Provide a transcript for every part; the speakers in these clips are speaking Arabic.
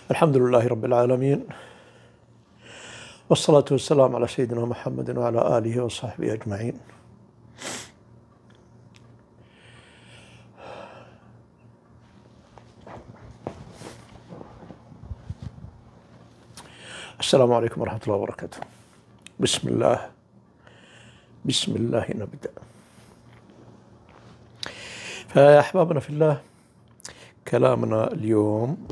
الحمد لله رب العالمين، والصلاة والسلام على سيدنا محمد وعلى آله وصحبه أجمعين. السلام عليكم ورحمة الله وبركاته. بسم الله نبدأ. فيا أحبابنا في الله، كلامنا اليوم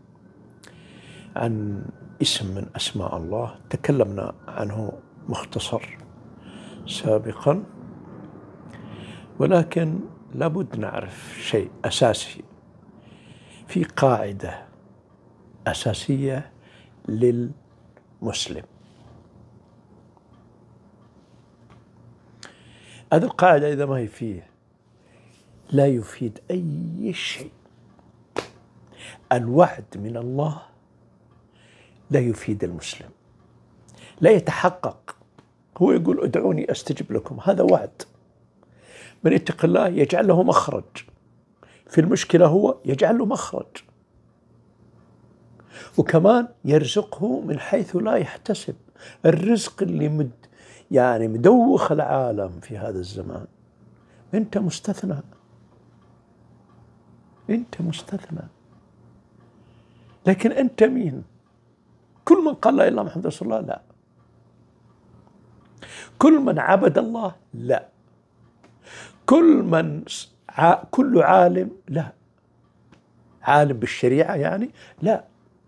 عن اسم من أسماء الله تكلمنا عنه مختصر سابقا، ولكن لابد نعرف شيء أساسي، في قاعدة أساسية للمسلم. هذه القاعدة إذا ما هي فيه لا يفيد أي شيء. الوعد من الله لا يفيد المسلم، لا يتحقق. هو يقول ادعوني أستجب لكم، هذا وعد. من يتق الله يجعل له مخرج في المشكلة، هو يجعل له مخرج، وكمان يرزقه من حيث لا يحتسب. الرزق اللي مدوخ العالم في هذا الزمان، أنت مستثنى، أنت مستثنى. لكن أنت مين؟ كل من قال لا إله إلا الله محمد رسول الله؟ لا. كل من عبد الله؟ لا. كل عالم؟ لا. عالم بالشريعة يعني؟ لا.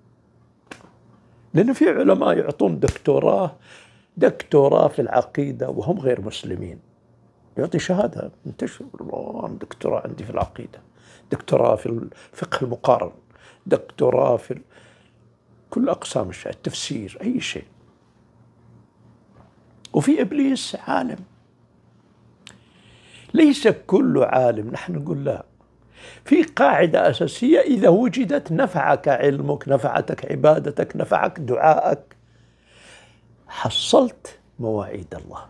لأن في علماء يعطون دكتوراه في العقيدة وهم غير مسلمين، يعطي شهادة منتشر، والله دكتوراه عندي في العقيدة، دكتوراه في الفقه المقارن، دكتوراه في كل أقسام التفسير، أي شيء. وفي إبليس عالم. ليس كل عالم، نحن نقول لا. في قاعدة أساسية إذا وجدت نفعك علمك، نفعتك عبادتك، نفعك دعائك، حصلت مواعيد الله.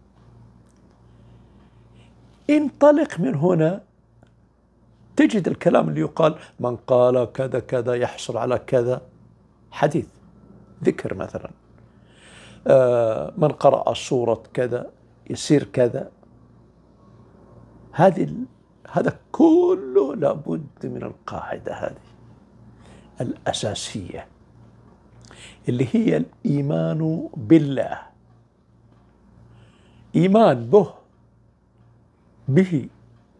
انطلق من هنا تجد الكلام اللي يقال من قال كذا كذا يحصل على كذا، حديث ذكر مثلا، من قرأ سورة كذا يصير كذا. هذا كله لابد من القاعدة هذه الأساسية اللي هي الإيمان بالله، إيمان به.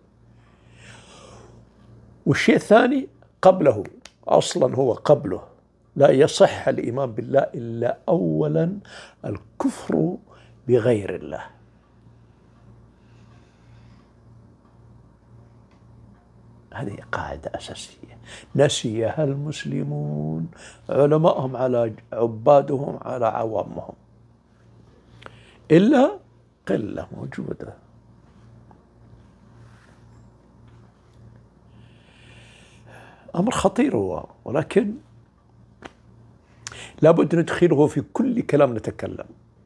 والشيء الثاني قبله، أصلا هو قبله. لا يصح الإيمان بالله إلا أولا الكفر بغير الله. هذه قاعدة أساسية نسيها المسلمون، علماءهم على عبادهم على عوامهم، إلا قلة موجودة. أمر خطير هو، ولكن لابد ندخله في كل كلام نتكلم.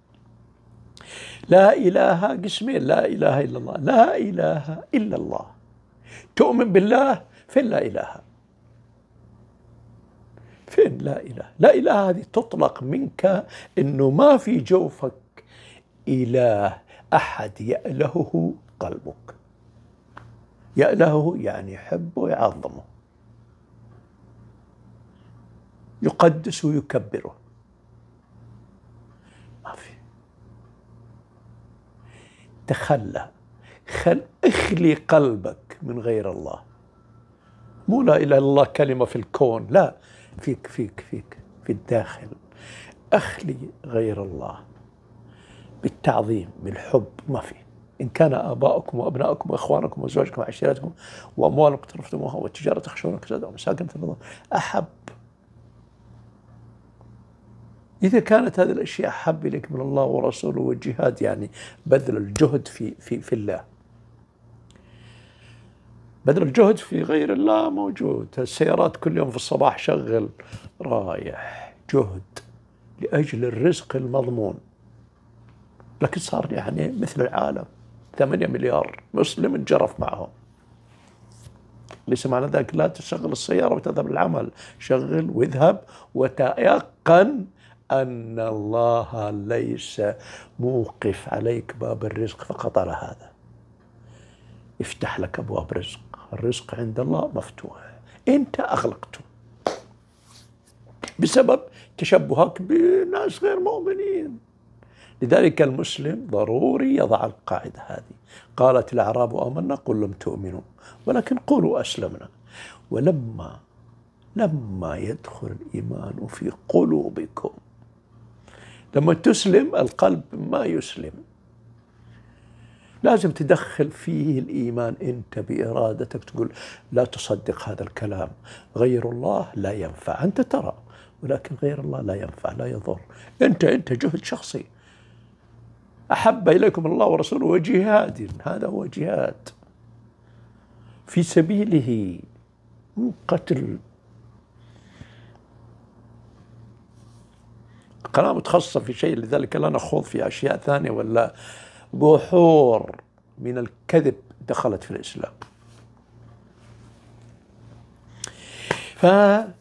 لا إله قسمين، لا إله إلا الله، لا إله إلا الله. تؤمن بالله، فين لا إله؟ فين لا إله؟ لا إله هذه تطلق منك إنه ما في جوفك إله أحد يألهه قلبك. يألهه يعني يحبه ويعظمه، يقدس ويكبره. ما في. تخلى، اخلي قلبك من غير الله. مو لا إله إلا الله كلمة في الكون، لا، فيك في الداخل. اخلي غير الله بالتعظيم بالحب. ما في. إن كان آباؤكم وأبناؤكم وإخوانكم وأزواجكم وعشيرتكم وأموال اقترفتموها وتجارة تخشون كسادها ومساكن ترضون، أحب. إذا كانت هذه الأشياء أحب إليك من الله ورسوله والجهاد، يعني بذل الجهد في الله. بذل الجهد في غير الله موجود. السيارات كل يوم في الصباح شغل رايح جهد لأجل الرزق المضمون، لكن صار مثل العالم 8 مليار مسلم انجرف معهم. ليس معنى ذلك لا تشغل السيارة وتذهب للعمل، شغل واذهب وتيقن أن الله ليس موقف عليك باب الرزق فقط على هذا، يفتح لك أبواب رزق، الرزق عند الله مفتوح، أنت أغلقته بسبب تشبهك بناس غير مؤمنين. لذلك المسلم ضروري يضع القاعدة هذه. قالت الأعراب آمنا قل لم تؤمنوا ولكن قولوا أسلمنا. لما يدخل الإيمان في قلوبكم، لما تسلم القلب ما يسلم، لازم تدخل فيه الإيمان أنت بإرادتك، تقول لا تصدق هذا الكلام، غير الله لا ينفع، أنت ترى، ولكن غير الله لا ينفع لا يضر، أنت جهد شخصي، أحب إليكم الله ورسوله وجهاد، هذا هو جهاد في سبيله، قتل. قناة متخصصة في شيء، لذلك لا نخوض في أشياء ثانية، ولا بحور من الكذب دخلت في الإسلام. فهذا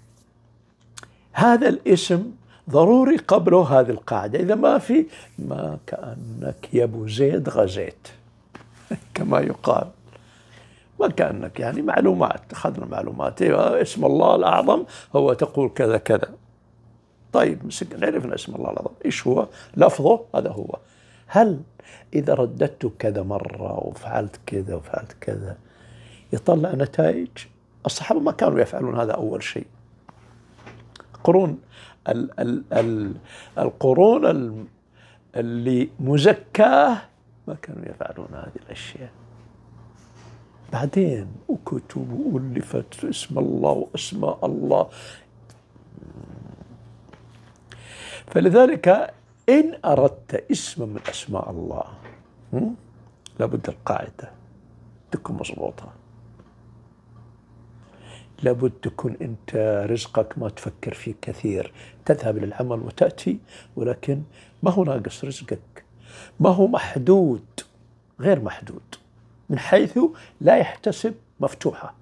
الاسم ضروري قبله هذه القاعدة، إذا ما في ما كأنك يا أبو زيد غزيت كما يقال، ما كأنك يعني معلومات، أخذنا معلومات، اسم الله الأعظم هو تقول كذا كذا، طيب عرفنا اسم الله الأعظم إيش هو لفظه، هذا هو. هل إذا رددت كذا مرة وفعلت كذا وفعلت كذا يطلع نتائج؟ الصحابة ما كانوا يفعلون هذا أول شيء. القرون اللي مزكاه ما كانوا يفعلون هذه الأشياء. بعدين وكتب وألفت اسم الله وأسماء الله. فلذلك إن أردت اسما من أسماء الله لابد القاعدة تكون مضبوطة، لابد تكون أنت رزقك ما تفكر فيه كثير، تذهب للعمل وتأتي، ولكن ما هو ناقص رزقك، ما هو محدود، غير محدود من حيث لا يحتسب، مفتوحة.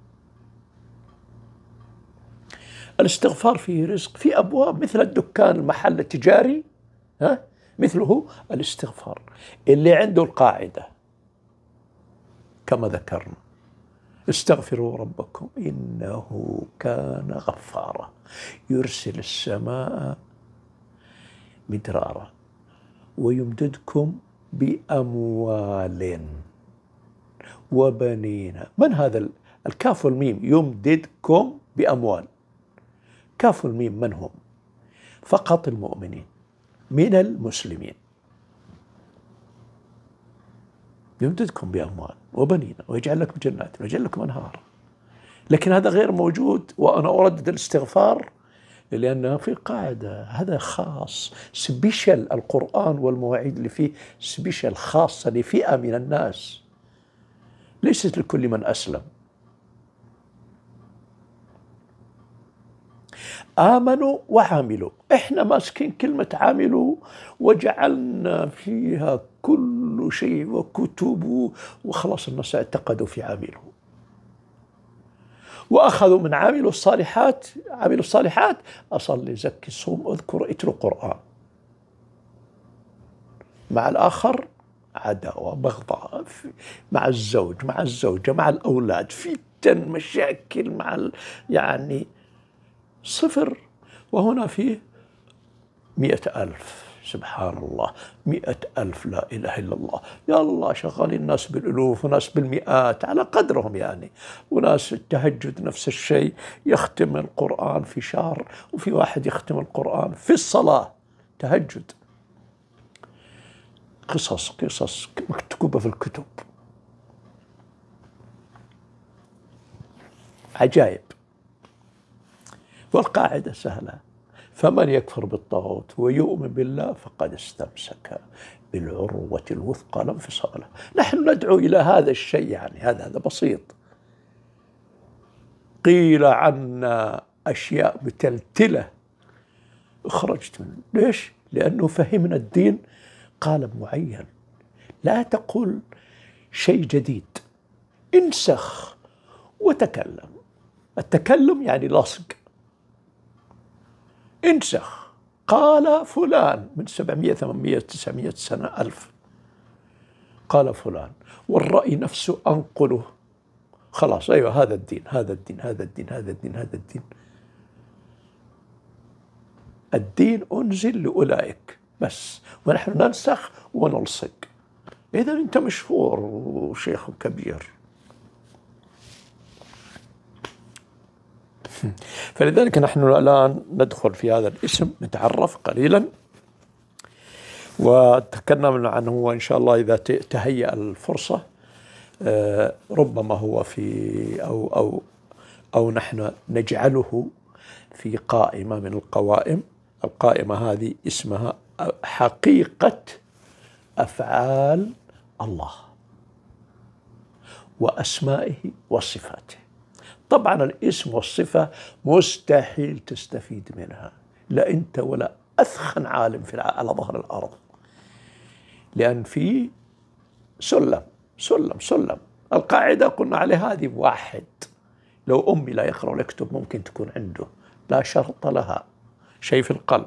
الاستغفار فيه رزق، في أبواب مثل الدكان المحل التجاري مثله الاستغفار اللي عنده القاعدة كما ذكرنا: استغفروا ربكم إنه كان غفارا يرسل السماء مدرارا ويمددكم بأموال وبنين. من هذا الكاف والميم؟ يمددكم بأموال. كاف والميم من هم؟ فقط المؤمنين من المسلمين. يمددكم بأموال وبنين ويجعل لكم جنات ويجعل لكم أنهار. لكن هذا غير موجود، وأنا أردد الاستغفار لأنه في قاعدة، هذا خاص سبيشل، القرآن والمواعيد اللي فيه سبيشل خاصة لفئة من الناس، ليست لكل من أسلم. آمنوا وعملوا، إحنا ماسكين كلمة عملوا وجعلنا فيها كل شيء وكتب، وخلاص الناس اعتقدوا في عملوا وأخذوا من عملوا الصالحات، عملوا الصالحات أصلي زكي صوم أذكر اتلو قرآن، مع الآخر عداوة بغضاء، مع الزوج مع الزوجة مع الأولاد فتن مشاكل مع يعني صفر. وهنا فيه 100,000 سبحان الله، 100,000 لا إله إلا الله، يا الله شغالين ناس بالألوف وناس بالمئات على قدرهم يعني، وناس التهجد نفس الشيء، يختم القرآن في شهر، وفي واحد يختم القرآن في الصلاة تهجد. قصص مكتوبة في الكتب، عجائب. والقاعدة سهلة: فمن يكفر بالطاغوت ويؤمن بالله فقد استمسك بالعروة الوثقى لا انفصام له. نحن ندعو إلى هذا الشيء، يعني هذا بسيط. قيل عنا أشياء متلتلة أخرجت منه. ليش؟ لأنه فهمنا الدين قالب معين. لا تقول شيء جديد، انسخ وتكلم. التكلم يعني لصق. انسخ، قال فلان من 700 800 900 سنة 1000، قال فلان، والرأي نفسه أنقله، خلاص أيوة هذا الدين هذا الدين هذا الدين هذا الدين هذا الدين. الدين أنزل لأولئك بس، ونحن ننسخ ونلصق. إذا أنت مشهور وشيخ كبير. فلذلك نحن الآن ندخل في هذا الاسم، نتعرف قليلا وتكلمنا عنه، وإن شاء الله إذا تهيأ الفرصة ربما هو في أو نحن نجعله في قائمة من القوائم. القائمة هذه اسمها حقيقة أفعال الله وأسمائه وصفاته. طبعا الاسم والصفة مستحيل تستفيد منها، لا أنت ولا أثخن عالم على ظهر الأرض، لأن في سلم سلم سلم. القاعدة قلنا عليها هذه واحد، لو أمي لا يقرأ ولا يكتب ممكن تكون عنده، لا شرط لها، شيء في القلب.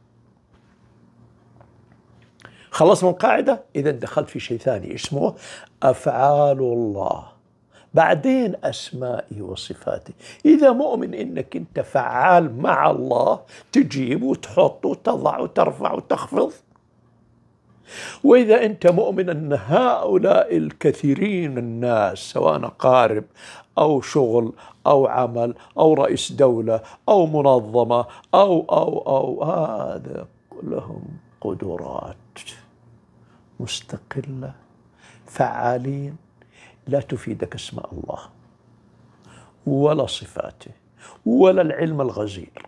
خلصنا من القاعدة، إذا دخلت في شيء ثاني اسمه أفعال الله، بعدين أسمائه وصفاته. إذا مؤمن إنك أنت فعال مع الله، تجيب وتحط وتضع وترفع وتخفض. وإذا أنت مؤمن أن هؤلاء الكثيرين الناس، سواء قارب أو شغل أو عمل أو رئيس دولة أو منظمة أو هذا لهم قدرات مستقلة فعالين، لا تفيدك اسماء الله ولا صفاته ولا العلم الغزير.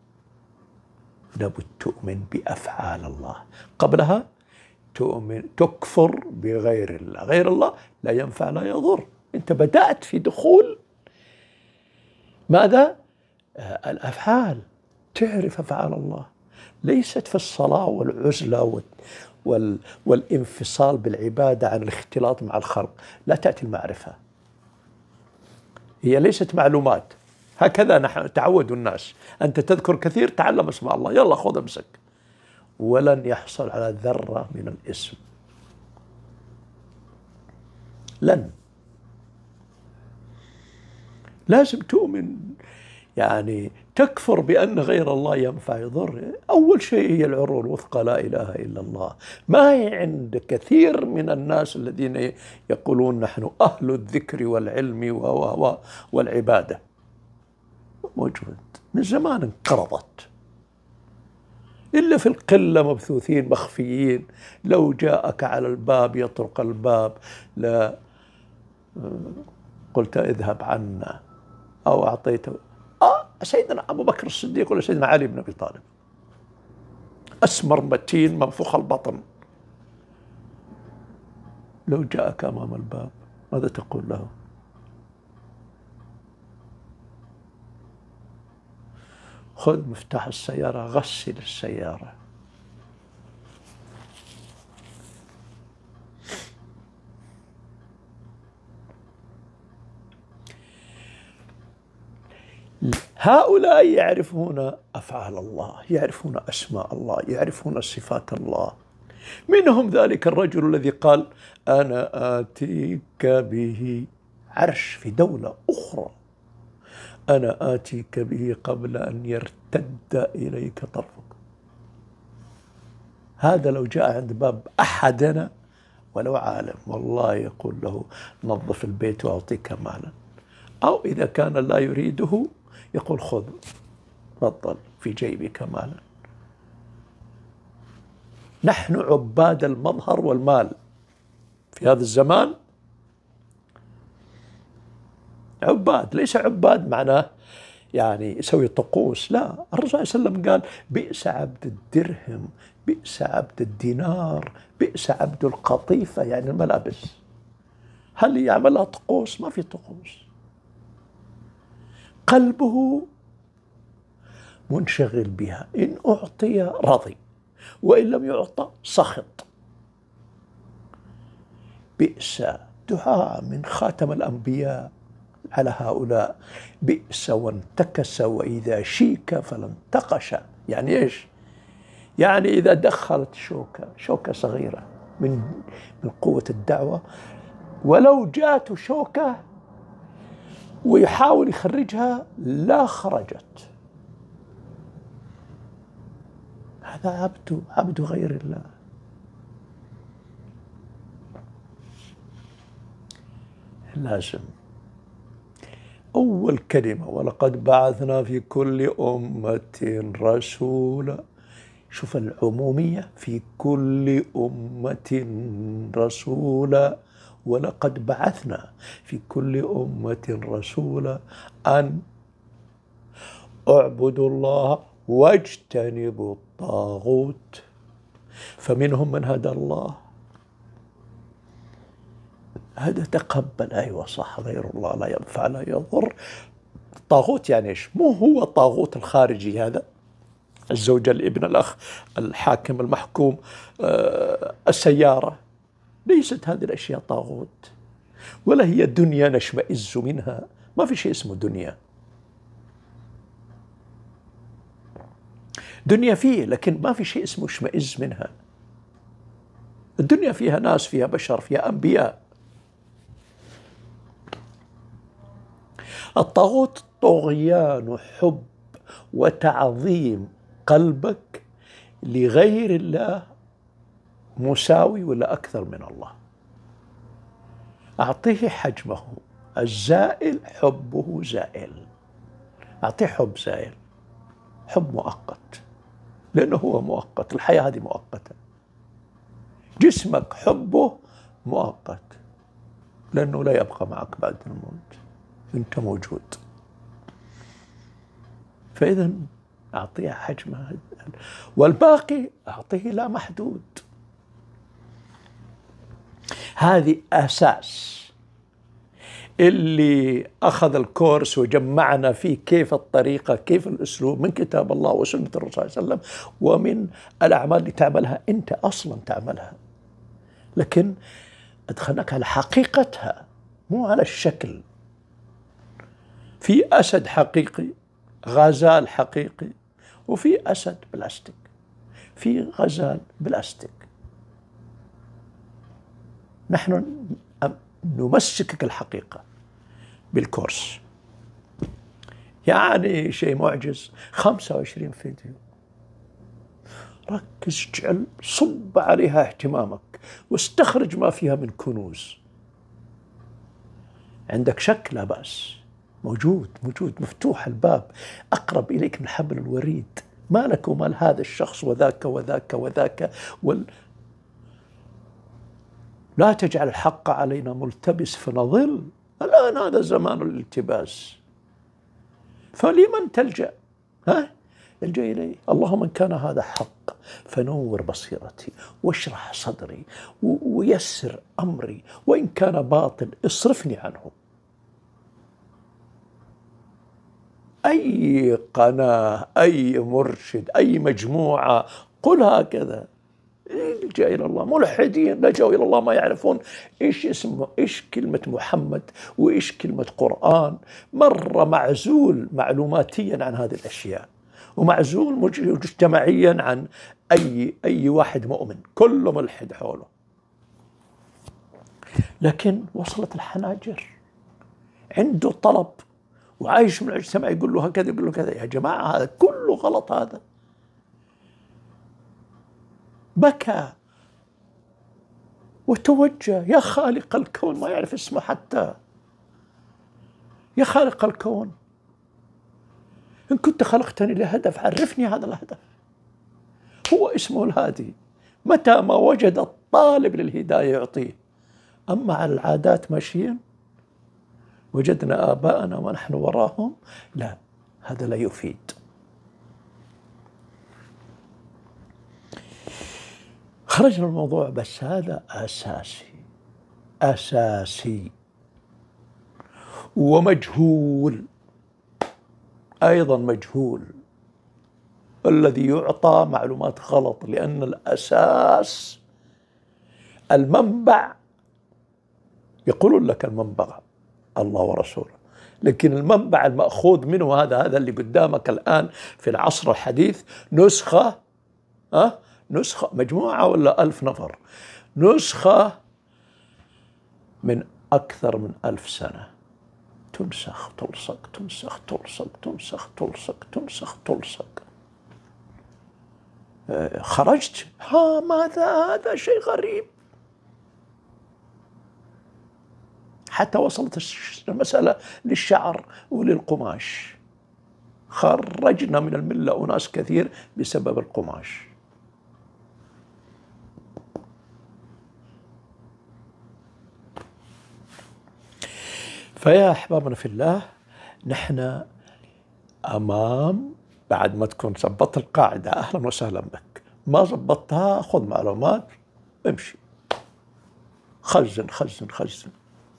لابد تؤمن بأفعال الله، قبلها تكفر بغير الله. غير الله لا ينفع لا يضر. أنت بدأت في دخول ماذا؟ الأفعال. تعرف أفعال الله ليست في الصلاة والعزلة والانفصال بالعبادة عن الاختلاط مع الخلق. لا تأتي المعرفة، هي ليست معلومات. هكذا نحن تعودوا الناس، أنت تذكر كثير، تعلم اسماء الله، يلا خذ امسك، ولن يحصل على ذرة من الاسم، لن. لازم تؤمن، يعني تكفر بأن غير الله ينفع يضر. أول شيء هي العروة الوثقى، لا إله إلا الله. ما هي عند كثير من الناس الذين يقولون نحن أهل الذكر والعلم والعبادة، موجود من زمان، انقرضت. إلا في القلة مبثوثين مخفيين، لو جاءك على الباب يطرق الباب لا قلت اذهب عنا أو أعطيته. سيدنا أبو بكر الصديق ولا سيدنا علي بن أبي طالب، أسمر متين منفوخ البطن، لو جاءك أمام الباب ماذا تقول له؟ خذ مفتاح السيارة، غسل السيارة. هؤلاء يعرفون أفعال الله، يعرفون أسماء الله، يعرفون صفات الله. منهم ذلك الرجل الذي قال أنا آتيك به، عرش في دولة أخرى، أنا آتيك به قبل أن يرتد إليك طرفك. هذا لو جاء عند باب أحدنا ولو عالم، والله يقول له نظف البيت وأعطيك مالا. أو إذا كان لا يريده يقول خذ تفضل في جيبك مالا. نحن عباد المظهر والمال في هذا الزمان. عباد، ليس عباد معناه يعني يسوي طقوس، لا. الرسول صلى الله عليه وسلم قال بئس عبد الدرهم، بئس عبد الدينار، بئس عبد القطيفة، يعني الملابس. هل يعملها طقوس؟ ما في طقوس. قلبه منشغل بها، إن أعطي رضي وإن لم يعطى سخط. بئس دعاء من خاتم الأنبياء، على هؤلاء: بئس وانتكس وإذا شيك فلا انتقش. يعني إيش؟ يعني إذا دخلت شوكة صغيرة من قوة الدعوة، ولو جاءت شوكة ويحاول يخرجها لا خرجت. هذا عبد غير الله. لازم أول كلمة: ولقد بعثنا في كل أمة رسولا. شوف العمومية: في كل أمة رسولا، ولقد بعثنا في كل أمة رسولا أن اعبدوا الله واجتنبوا الطاغوت. فمنهم من هدى الله، هذا تقبل، أيوة صح، غير الله لا ينفع لا يضر. الطاغوت يعني إيش؟ مو هو الطاغوت الخارجي هذا، الزوجة، الابن، الأخ، الحاكم، المحكوم، السيارة. ليست هذه الأشياء طاغوت، ولا هي دنيا نشمئز منها. ما في شيء اسمه دنيا. دنيا فيه، لكن ما في شيء اسمه اشمئز منها. الدنيا فيها ناس، فيها بشر، فيها أنبياء. الطاغوت طغيان حب وتعظيم قلبك لغير الله مساوي ولا أكثر من الله. أعطيه حجمه، الزائل حبه زائل. أعطيه حب زائل، حب مؤقت، لأنه هو مؤقت. الحياة هذه مؤقتة. جسمك حبه مؤقت، لأنه لا يبقى معك بعد الموت، أنت موجود. فإذا أعطيه حجمه، والباقي أعطيه لا محدود. هذه أساس اللي أخذ الكورس وجمعنا فيه كيف الطريقة، كيف الأسلوب من كتاب الله وسنة الرسول صلى الله عليه وسلم، ومن الأعمال اللي تعملها أنت أصلا تعملها، لكن أدخلناك على حقيقتها مو على الشكل. في أسد حقيقي، غزال حقيقي، وفي أسد بلاستيك، في غزال بلاستيك. نحن نمسكك الحقيقة بالكورس. يعني شيء معجز، 25 فيديو، ركز، اجعل، صب عليها اهتمامك واستخرج ما فيها من كنوز. عندك شك؟ لا بأس، موجود مفتوح الباب، أقرب إليك من حبل الوريد. ما لك ومال هذا الشخص وذاك وذاك وذاك لا تجعل الحق علينا ملتبس فنضل. الآن هذا زمان الالتباس، فلمن تلجأ؟ الجأ إليه. اللهم إن كان هذا حق فنور بصيرتي واشرح صدري ويسر أمري، وإن كان باطل اصرفني عنه. أي قناة، أي مرشد، أي مجموعة، قل هكذا: الجأ إلى الله. ملحدين لجأوا إلى الله ما يعرفون إيش كلمة محمد وإيش كلمة قرآن. مرة معزول معلوماتيا عن هذه الأشياء، ومعزول مجتمعيا عن أي واحد مؤمن، كله ملحد حوله. لكن وصلت الحناجر، عنده طلب وعايش من المجتمع، يقول له هكذا، يقول له كذا. يا جماعة هذا كله غلط. هذا بكى وتوجه: يا خالق الكون، ما يعرف اسمه حتى، يا خالق الكون، إن كنت خلقتني لهدف عرفني هذا الهدف. هو اسمه الهادي، متى ما وجد الطالب للهداية يعطيه. أما على العادات ماشيين، وجدنا آباءنا ونحن وراهم، لا، هذا لا يفيد. خرجنا الموضوع، بس هذا أساسي ومجهول، أيضا مجهول الذي يعطى معلومات غلط، لأن الأساس المنبع، يقولون لك المنبع الله ورسوله، لكن المنبع المأخوذ منه هذا اللي قدامك الآن في العصر الحديث نسخة، نسخة مجموعة ولا 1000 نفر، نسخة من أكثر من 1000 سنة، تنسخ تلصق تنسخ تلصق تنسخ تلصق تنسخ تلصق. خرجت، ماذا هذا؟ شيء غريب. حتى وصلت المسألة للشعر وللقماش، خرجنا من الملة أناس كثير بسبب القماش. فيا أحبابنا في الله، نحن أمام، بعد ما تكون ضبطت القاعدة أهلا وسهلا بك، ما ضبطتها خذ معلومات امشي، خزن خزن خزن.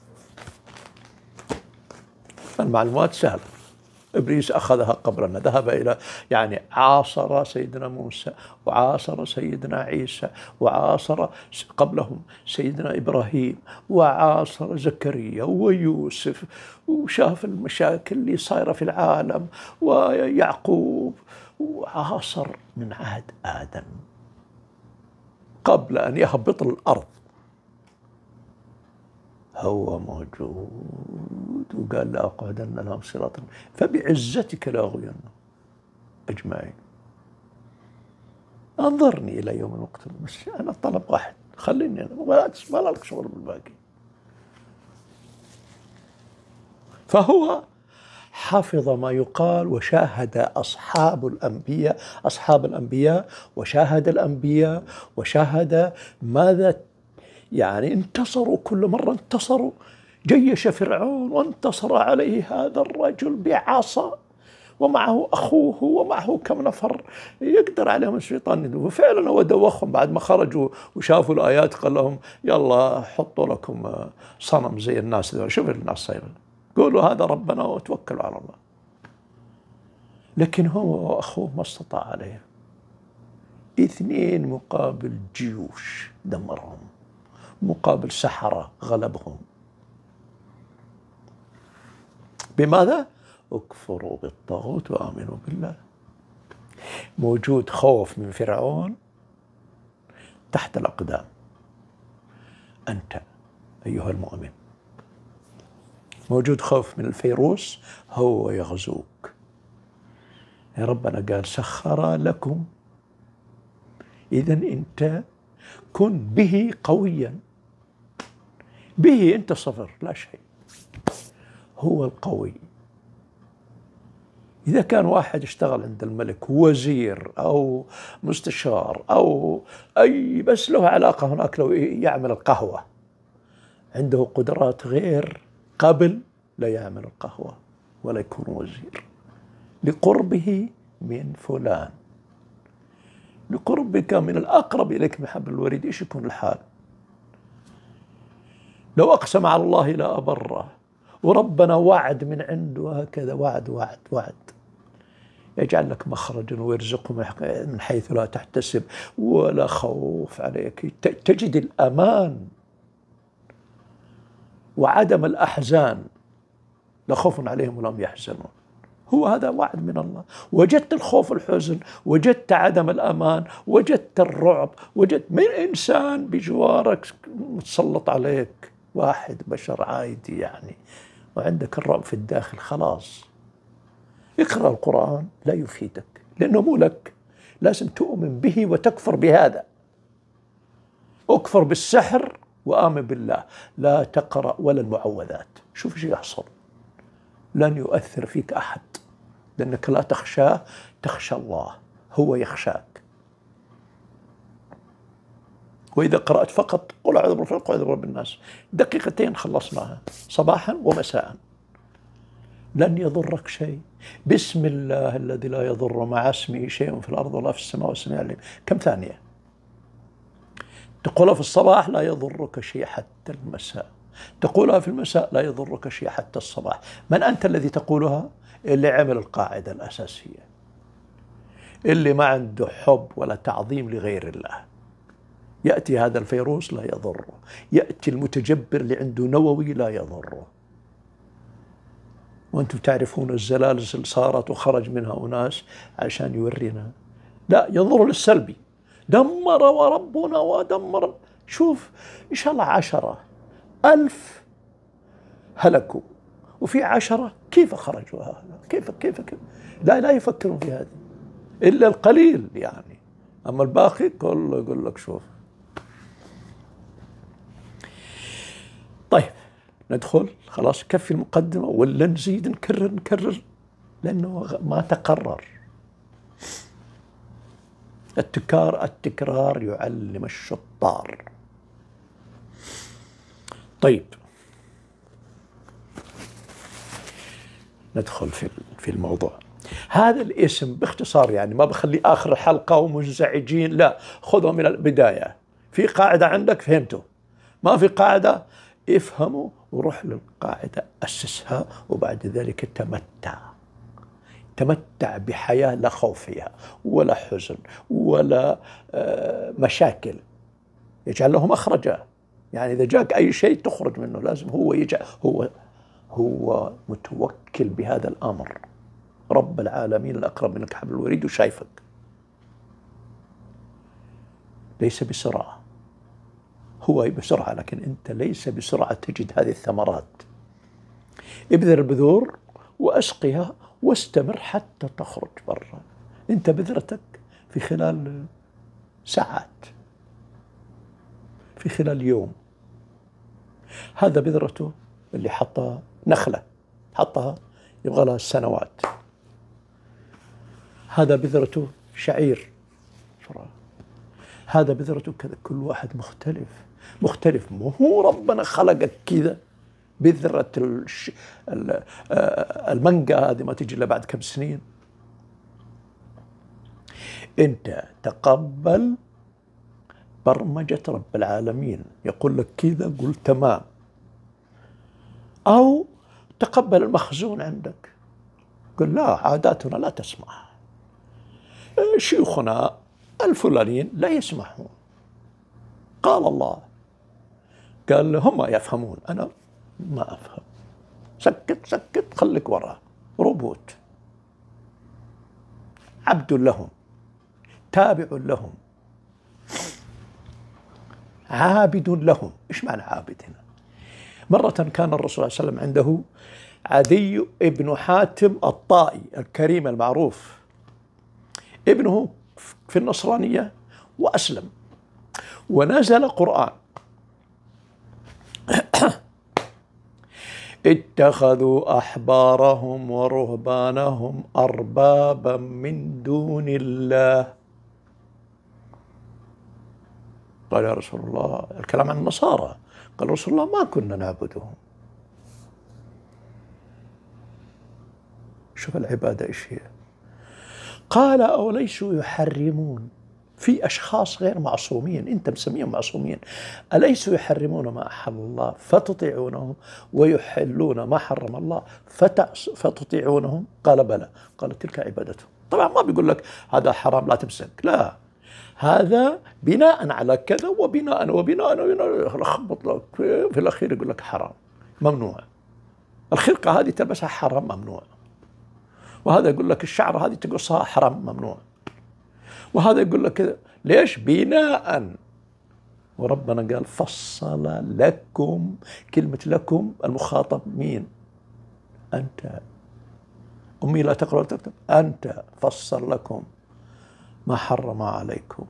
المعلومات سهلة، إبليس أخذها قبلنا، ذهب إلى عاصر سيدنا موسى وعاصر سيدنا عيسى وعاصر قبلهم سيدنا إبراهيم وعاصر زكريا ويوسف، وشاف المشاكل اللي صايرة في العالم، ويعقوب، وعاصر من عهد آدم قبل أن يهبط الأرض. هو موجود وقال لأقعدن لهم صراطا فبعزتك لأغوينهم أجمعين. أنظرني إلى يوم المقتل، بس أنا طلب واحد، خليني أنا، ما لك شغل بالباقي. فهو حفظ ما يقال وشاهد أصحاب الأنبياء وشاهد الأنبياء وشاهد ماذا انتصروا، كل مرة انتصروا. جيش فرعون وانتصر عليه هذا الرجل بعصا، ومعه أخوه ومعه كم نفر يقدر عليهم الشيطان. وفعلا هو دوخهم بعد ما خرجوا وشافوا الآيات، قال لهم يلا حطوا لكم صنم زي الناس دول، شوف الناس صايرة، قولوا هذا ربنا وتوكلوا على الله. لكن هو وأخوه ما استطاع عليه، 2 مقابل جيوش دمرهم، مقابل سحرة غلبهم. بماذا؟ اكفروا بالطاغوت وآمنوا بالله. موجود خوف من فرعون تحت الأقدام. أنت أيها المؤمن موجود خوف من الفيروس، هو يغزوك. يا ربنا قال سخر لكم، إذن أنت كن به قويا، به أنت صفر لا شيء، هو القوي. إذا كان واحد اشتغل عند الملك وزير أو مستشار أو أي، بس له علاقة هناك، لو يعمل القهوة عنده قدرات غير قبل لا يعمل القهوة ولا يكون وزير، لقربه من فلان، لقربك من الأقرب إليك من حبل الوريد. إيش يكون الحال؟ لو أقسم على الله لا أبره، وربنا وعد من عنده هكذا، وعد وعد وعد، يجعل لك مخرجا ويرزقه من حيث لا تحتسب، ولا خوف عليك، تجد الأمان وعدم الأحزان، لا خوف عليهم ولا يحزنون. هو هذا وعد من الله. وجدت الخوف والحزن، وجدت عدم الأمان، وجدت الرعب، وجدت من إنسان بجوارك متسلط عليك، واحد بشر عادي وعندك الرعب في الداخل، خلاص اقرأ القرآن لا يفيدك، لأنه مو لك، لازم تؤمن به وتكفر بهذا. اكفر بالسحر وآمن بالله، لا تقرأ ولا المعوذات. شوف ايش يحصل، لن يؤثر فيك أحد، لأنك لا تخشاه، تخشى الله، هو يخشاك. وإذا قرأت فقط قل أعوذ برب الفلق وأعوذ برب الناس، دقيقتين خلصناها، صباحا ومساء، لن يضرك شيء. بسم الله الذي لا يضر مع اسمه شيء في الأرض ولا في السماء والسميع العليم. كم ثانية تقولها في الصباح لا يضرك شيء حتى المساء، تقولها في المساء لا يضرك شيء حتى الصباح. من أنت الذي تقولها؟ اللي عمل القاعدة الأساسية، اللي ما عنده حب ولا تعظيم لغير الله. يأتي هذا الفيروس لا يضره، يأتي المتجبر اللي عنده نووي لا يضره. وأنتم تعرفون الزلازل صارت وخرج منها أناس عشان يورينا. لا، ينظر للسلبي. دمر وربنا ودمر. شوف إن شاء الله 10,000 هلكوا وفي 10 كيف خرجوا هذا؟ كيف لا يفكرون في هذه إلا القليل يعني. أما الباقي كله يقول لك شوف. طيب ندخل، خلاص كفي المقدمة ولا نزيد نكرر لأنه ما تقرر. التكرار يعلم الشطار. طيب ندخل في الموضوع. هذا الاسم باختصار يعني ما بخلي آخر الحلقة ومنزعجين، لا، خذوا من البداية. في قاعدة عندك فهمته، ما في قاعدة افهموا وروح للقاعدة أسسها، وبعد ذلك تمتع بحياة لا خوف فيها ولا حزن ولا مشاكل. يجعل له مخرجا، يعني إذا جاك أي شيء تخرج منه لازم هو يجعل هو متوكل بهذا الأمر. رب العالمين الأقرب منك حبل الوريد وشايفك، ليس بسرعة. هو بسرعة لكن أنت ليس بسرعة تجد هذه الثمرات. ابذر البذور وأسقها واستمر حتى تخرج برا. أنت بذرتك في خلال ساعات، في خلال يوم. هذا بذرته اللي حطها نخلة، حطها يبغى لها سنوات. هذا بذرته شعير، هذا بذرته كذا. كل واحد مختلف. مو هو ربنا خلقك كذا. بذرة المانجا هذه ما تجي إلا بعد كم سنين. أنت تقبل برمجة رب العالمين، يقول لك كذا قل تمام، أو تقبل المخزون عندك. قل لا، عاداتنا لا تسمح، شيوخنا الفلانيين لا يسمحون. قال الله، قال هم يفهمون، أنا ما أفهم. سكت خليك وراه. روبوت، عبد لهم، تابع لهم، عابد لهم. إيش معنى عابد هنا؟ مرة كان الرسول صلى الله عليه وسلم عنده عدي ابن حاتم الطائي الكريم المعروف، ابنه في النصرانية وأسلم ونزل قرآن. اتخذوا أحبارهم ورهبانهم أربابا من دون الله. قال يا رسول الله، الكلام عن النصارى، قال رسول الله ما كنا نعبدهم. شوف العبادة إيش هي. قال أوليسوا يحرمون؟ في أشخاص غير معصومين أنت مسميهم معصومين، أليسوا يحرمون ما أحل الله فتطيعونهم ويحلون ما حرم الله فتطيعونهم؟ قال بلى. قال تلك عبادتهم. طبعا ما بيقول لك هذا حرام لا تمسك، لا، هذا بناء على كذا وبناء لخبط لك في الأخير يقول لك حرام ممنوع. الخرقة هذه تلبسها حرام ممنوع، وهذا يقول لك الشعر هذه تقصها حرام ممنوع، وهذا يقول لك كذا. ليش؟ بناء. وربنا قال فصل لكم. كلمة لكم المخاطب مين؟ أنت. أمي لا تقرأ ولا تكتب. أنت فصل لكم ما حرم عليكم.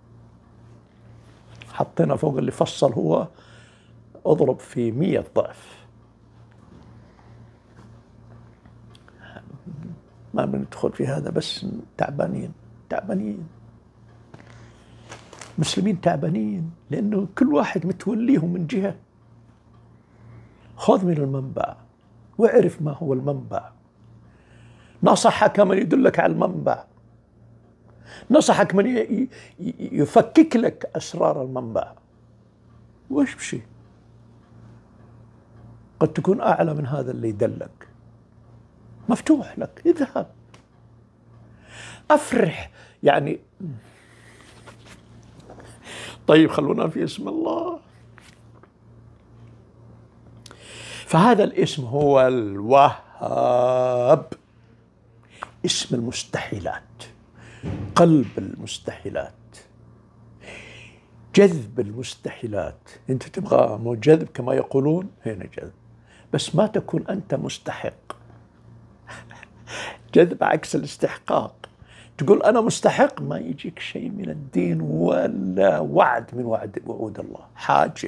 حطينا فوق اللي فصل هو اضرب في 100 ضعف. ما بندخل في هذا، بس تعبانين مسلمين تعبانين، لأنه كل واحد متوليهم من جهة. خذ من المنبع واعرف ما هو المنبع. نصحك من يدلك على المنبع، نصحك من يفكك لك أسرار المنبع. وش بشي قد تكون أعلى من هذا اللي يدلك، مفتوح لك، اذهب أفرح يعني. طيب خلونا في اسم الله. فهذا الاسم هو الوهاب. الوهاب، اسم المستحيلات، قلب المستحيلات، جذب المستحيلات. أنت تبغى مو جذب كما يقولون، هنا جذب، بس ما تكون أنت مستحق. جذب عكس الاستحقاق. تقول أنا مستحق، ما يجيك شيء من الدين ولا وعد من وعود الله، حاجب.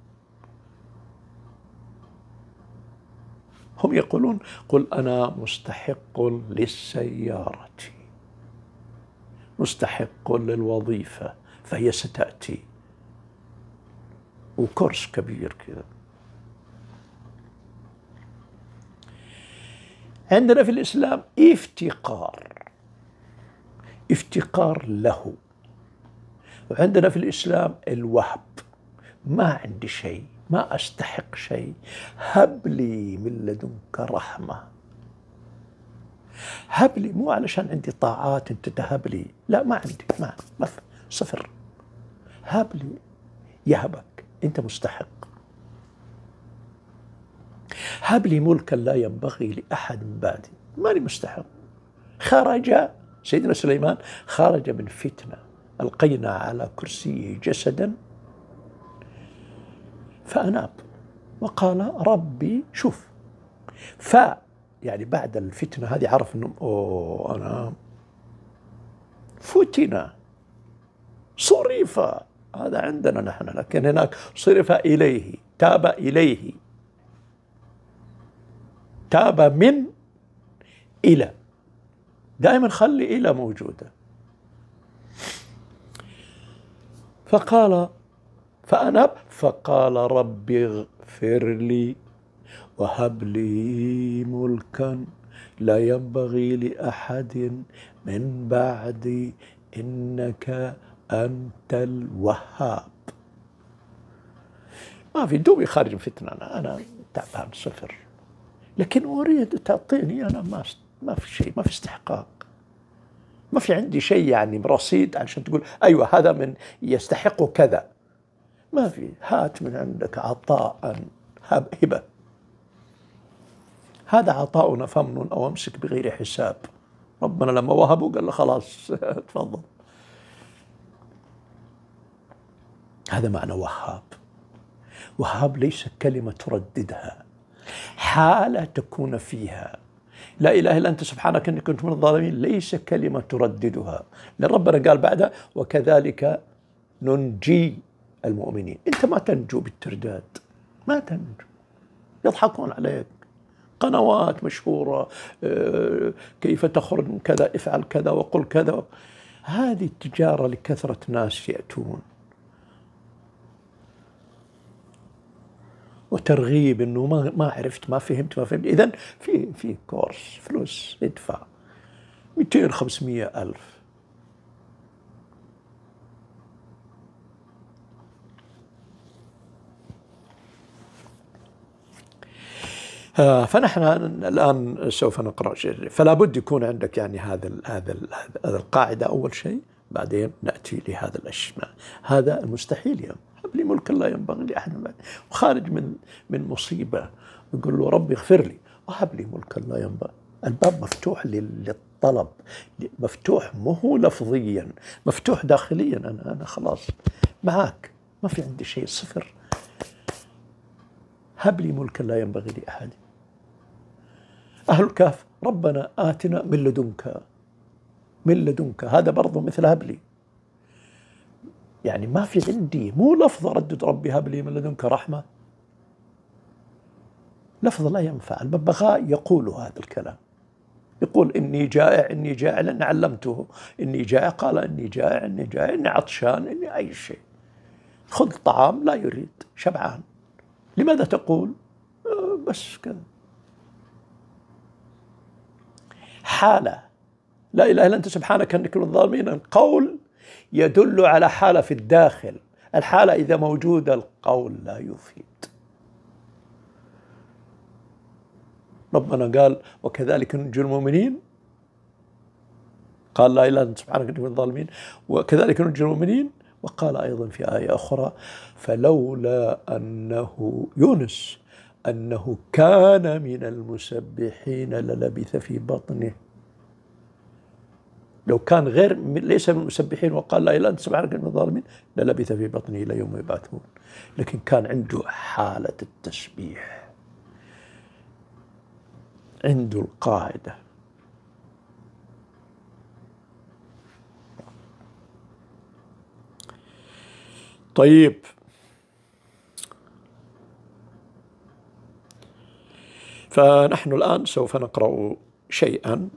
هم يقولون قل أنا مستحق للسيارة، مستحق للوظيفة، فهي ستأتي، وكورس كبير كذا. عندنا في الإسلام افتقار له، وعندنا في الإسلام الوهب، ما عندي شيء، ما أستحق شيء، هب لي من لدنك رحمة. هب لي مو علشان عندي طاعات انت تهب لي، لا ما عندي، ما صفر. هب لي، يهبك، انت مستحق. هب لي ملكا لا ينبغي لأحد من بعدي، ماني مستحق. خرج سيدنا سليمان، خرج من فتنة، ألقينا على كرسيه جسدا فأناب وقال ربي شوف. يعني بعد الفتنة هذه عرف أنه أنا فتنة، صرف، هذا عندنا نحن، لكن هناك صرف إليه، تاب إليه، تاب من إلى، دائما خلي إلى موجودة. فقال فأناب، فقال رب اغفر لي وهب لي ملكا لا ينبغي لأحد من بعدي إنك أنت الوهاب. ما في دوبي خارج من فتنة، أنا تعبان صفر، لكن أريد تعطيني، أنا ما في شيء، ما في استحقاق، ما في عندي شيء يعني رصيد عشان تقول أيوة هذا من يستحق كذا، ما في. هات من عندك عطاء هبة، هذا عطاؤنا فمن أو أمسك بغير حساب. ربنا لما وهبوا قال له خلاص تفضل. هذا معنى وهاب. وهاب ليس كلمة ترددها، حالة تكون فيها لا إله إلا أنت سبحانك إني كنت من الظالمين، ليس كلمة ترددها، لأن ربنا قال بعدها وكذلك ننجي المؤمنين. أنت ما تنجو بالترداد، ما تنجو، يضحكون عليك، قنوات مشهورة، كيف تخرج من كذا، افعل كذا وقل كذا. هذه التجارة لكثرة ناس يأتون، وترغيب انه ما عرفت، ما فهمت. اذا في كورس، فلوس ادفع 200 500 ألف. فنحن الآن سوف نقرأ شيء، فلا بد يكون عندك يعني هذا القاعدة أول شيء، بعدين نأتي لهذا الأشياء. هذا المستحيل، يعني هب لي ملكا لا ينبغي لأحد من بعد، وخارج من مصيبة، يقول له ربي اغفر لي وهب لي ملكا لا ينبغي. الباب مفتوح للطلب، مفتوح مو هو لفظيا، مفتوح داخليا. أنا خلاص معاك، ما في عندي شيء، صفر. هب لي ملكا لا ينبغي لأحد. أهل الكهف ربنا آتنا من لدنك، هذا برضو مثل هب لي، يعني ما في عندي، مو لفظ أردد ربي هب لي من لدنك رحمة، لفظ لا ينفع. الببغاء يقول هذا الكلام، يقول إني جائع، لأن علمته إني جائع، قال إني جائع، إني عطشان، إني أي شيء. خذ طعام، لا يريد، شبعان. لماذا تقول؟ بس كذا. حالة لا إله إلا أنت سبحانك إني كنت من الظالمين، القول يدل على حالة في الداخل، الحالة إذا موجودة القول لا يفيد. ربنا قال وكذلك ننجي المؤمنين، قال لا إله إلا أنت سبحانك إني كنت من الظالمين، وكذلك ننجي المؤمنين. وقال أيضا في آية أخرى فلولا أنه يونس أنه كان من المسبحين للبث في بطنه. لو كان ليس من المسبحين وقال لا إله إلا أنت سبحانك إني كنت من الظالمين للبث في بطنه إلى يوم يبعثون، لكن كان عنده حالة التسبيح، عنده القاعدة. طيب، فنحن الآن سوف نقرأ شيئا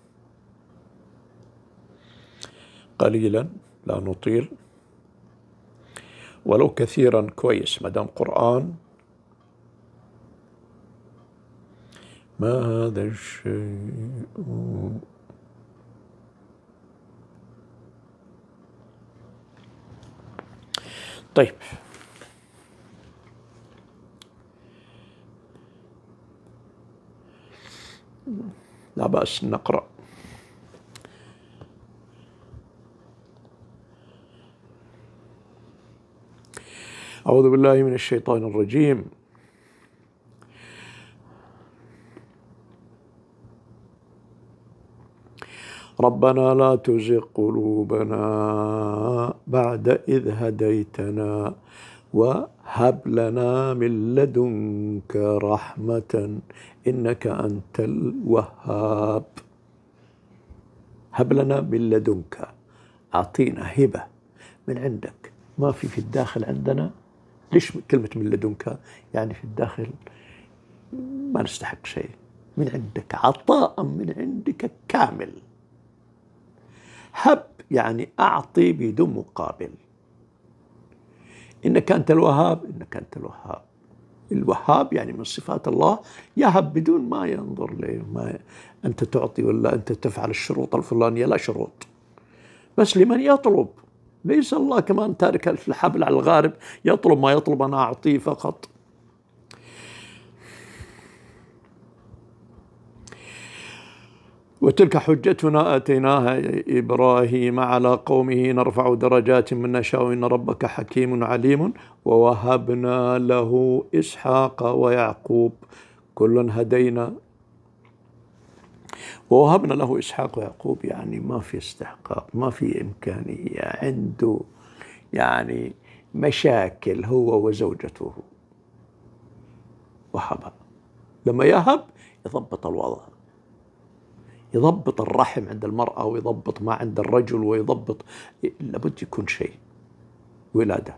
قليلا، لا نطيل، ولو كثيرا كويس ما دام قرآن. ما هذا الشيء؟ طيب، لا بأس نقرأ. أعوذ بالله من الشيطان الرجيم. ربنا لا تزغ قلوبنا بعد إذ هديتنا وهب لنا من لدنك رحمة إنك أنت الوهاب. هب لنا من لدنك، أعطينا هبة من عندك. ما في الداخل عندنا. ليش كلمة من لدنك؟ يعني في الداخل ما نستحق شيء، من عندك عطاء من عندك كامل. هب يعني أعطي بدون مقابل. إنك أنت الوهاب، إنك أنت الوهاب. الوهاب يعني من صفات الله، يهب بدون ما ينظر ليه، ما أنت تعطي ولا أنت تفعل الشروط الفلانية، لا شروط، بس لمن يطلب. ليس الله كمان تارك الحبل على الغارب، يطلب ما يطلب، أنا أعطيه فقط. وتلك حجتنا آتيناها إبراهيم على قومه نرفع درجات من نشاء إن ربك حكيم عليم ووهبنا له إسحاق ويعقوب كلا هدينا. ووهبنا له إسحاق ويعقوب يعني ما في استحقاق، ما في إمكانية، عنده يعني مشاكل هو وزوجته. وهب، لما يهب يضبط الوضع، يضبط الرحم عند المرأة ويضبط ما عند الرجل ويضبط، لابد يكون شيء ولادة.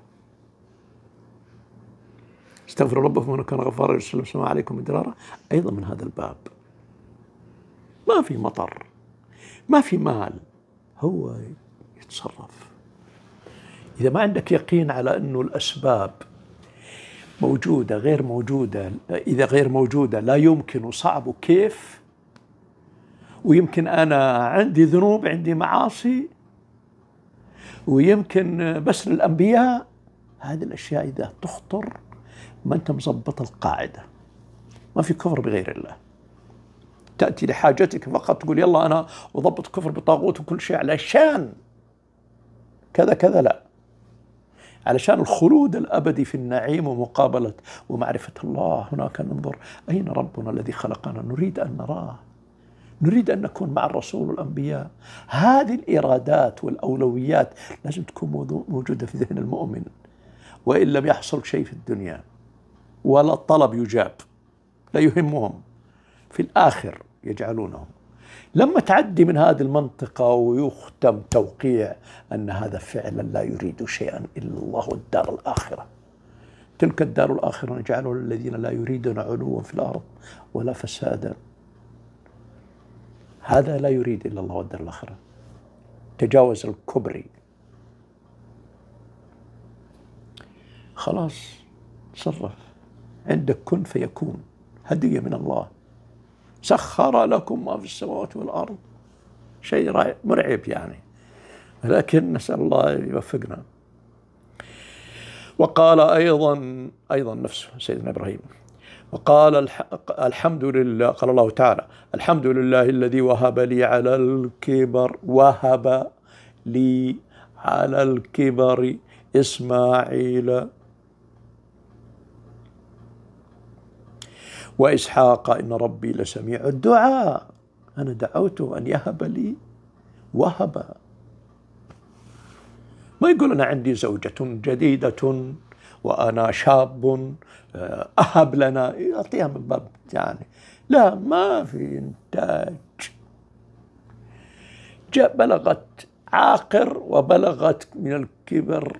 استغفر ربكم انه كان غفارا يرسل السماء عليكم مدرارا، ايضا من هذا الباب. ما في مطر، ما في مال، هو يتصرف. اذا ما عندك يقين على انه الاسباب موجودة غير موجودة، اذا غير موجودة لا يمكن وصعب وكيف، ويمكن أنا عندي ذنوب، عندي معاصي، ويمكن بس للأنبياء، هذه الأشياء إذا تخطر ما أنت مضبط القاعدة. ما في كفر بغير الله. تأتي لحاجتك فقط تقول يلا أنا أضبط كفر بطاغوت وكل شيء علشان كذا كذا، لا، علشان الخلود الأبدي في النعيم ومقابلة ومعرفة الله. هناك ننظر أين ربنا الذي خلقنا، نريد أن نراه، نريد أن نكون مع الرسول والأنبياء. هذه الإرادات والأولويات لازم تكون موجودة في ذهن المؤمن، وإن لم يحصل شيء في الدنيا ولا الطلب يجاب، لا يهمهم، في الآخر يجعلونه. لما تعدي من هذه المنطقة ويختم توقيع أن هذا فعلا لا يريد شيئا إلا الله والدار الآخرة، تلك الدار الآخرة نجعلها للذين لا يريدون علوا في الأرض ولا فسادا. هذا لا يريد إلا الله والدار الآخرة، تجاوز الكبري. خلاص تصرف، عندك كن فيكون، هدية من الله. سخر لكم ما في السماوات والأرض، شيء مرعب يعني، لكن نسأل الله يوفقنا. وقال أيضا نفسه سيدنا إبراهيم، وقال الحمد لله، قال الله تعالى الحمد لله الذي وهب لي على الكبر، وهب لي على الكبر إسماعيل وإسحاق إن ربي لسميع الدعاء. أنا دعوته أن يهب لي وهب. ما يقول أنا عندي زوجة جديدة وأنا شاب أهب لنا، يعطيها من باب يعني لا، ما في إنتاج. جاء بلغت عاقر وبلغت من الكبر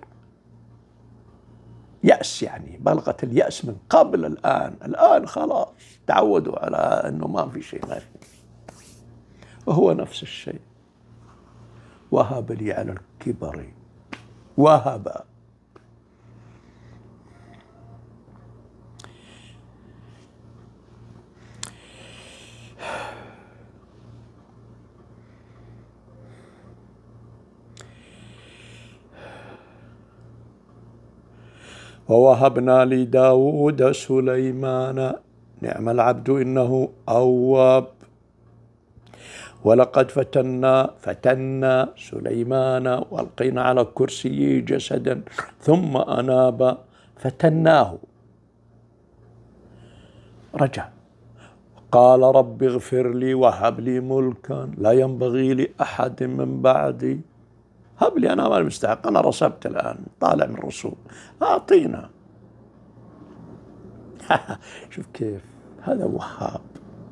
يأس، يعني بلغت اليأس من قبل. الآن خلاص تعودوا على أنه ما في شيء، ما في. وهو نفس الشيء، وهب لي على الكبر وهب. ووهبنا لداود سليمان نعم العبد إنه أواب. ولقد فتنا سليمان وألقينا على كرسيه جسدا ثم أناب فتناه، رجع قال رب اغفر لي وهب لي ملكا لا ينبغي لأحد من بعدي. هب لي، أنا ما المستحق، أنا رسبت الآن طالع من الرسوب، أعطينا. شوف كيف هذا وهاب.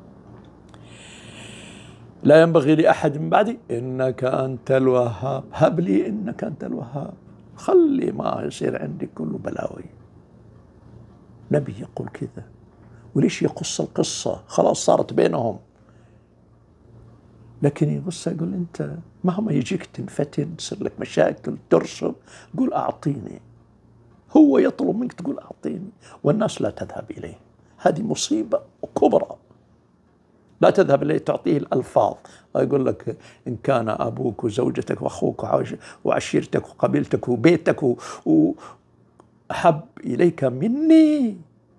لا ينبغي لأحد من بعدي إنك أنت الوهاب، هب لي إنك أنت الوهاب، خلي ما يصير عندي كله بلاوي. نبي يقول كذا، وليش يقص القصة؟ خلاص صارت بينهم، لكن يقص يقول أنت مهما يجيك تنفتن، تصير لك مشاكل، ترسب، قول أعطيني. هو يطلب منك تقول أعطيني، والناس لا تذهب إليه. هذه مصيبة كبرى. لا تذهب إليه تعطيه الألفاظ، ويقول لك إن كان أبوك وزوجتك وأخوك وعشيرتك وقبيلتك وبيتك وأحب إليك مني،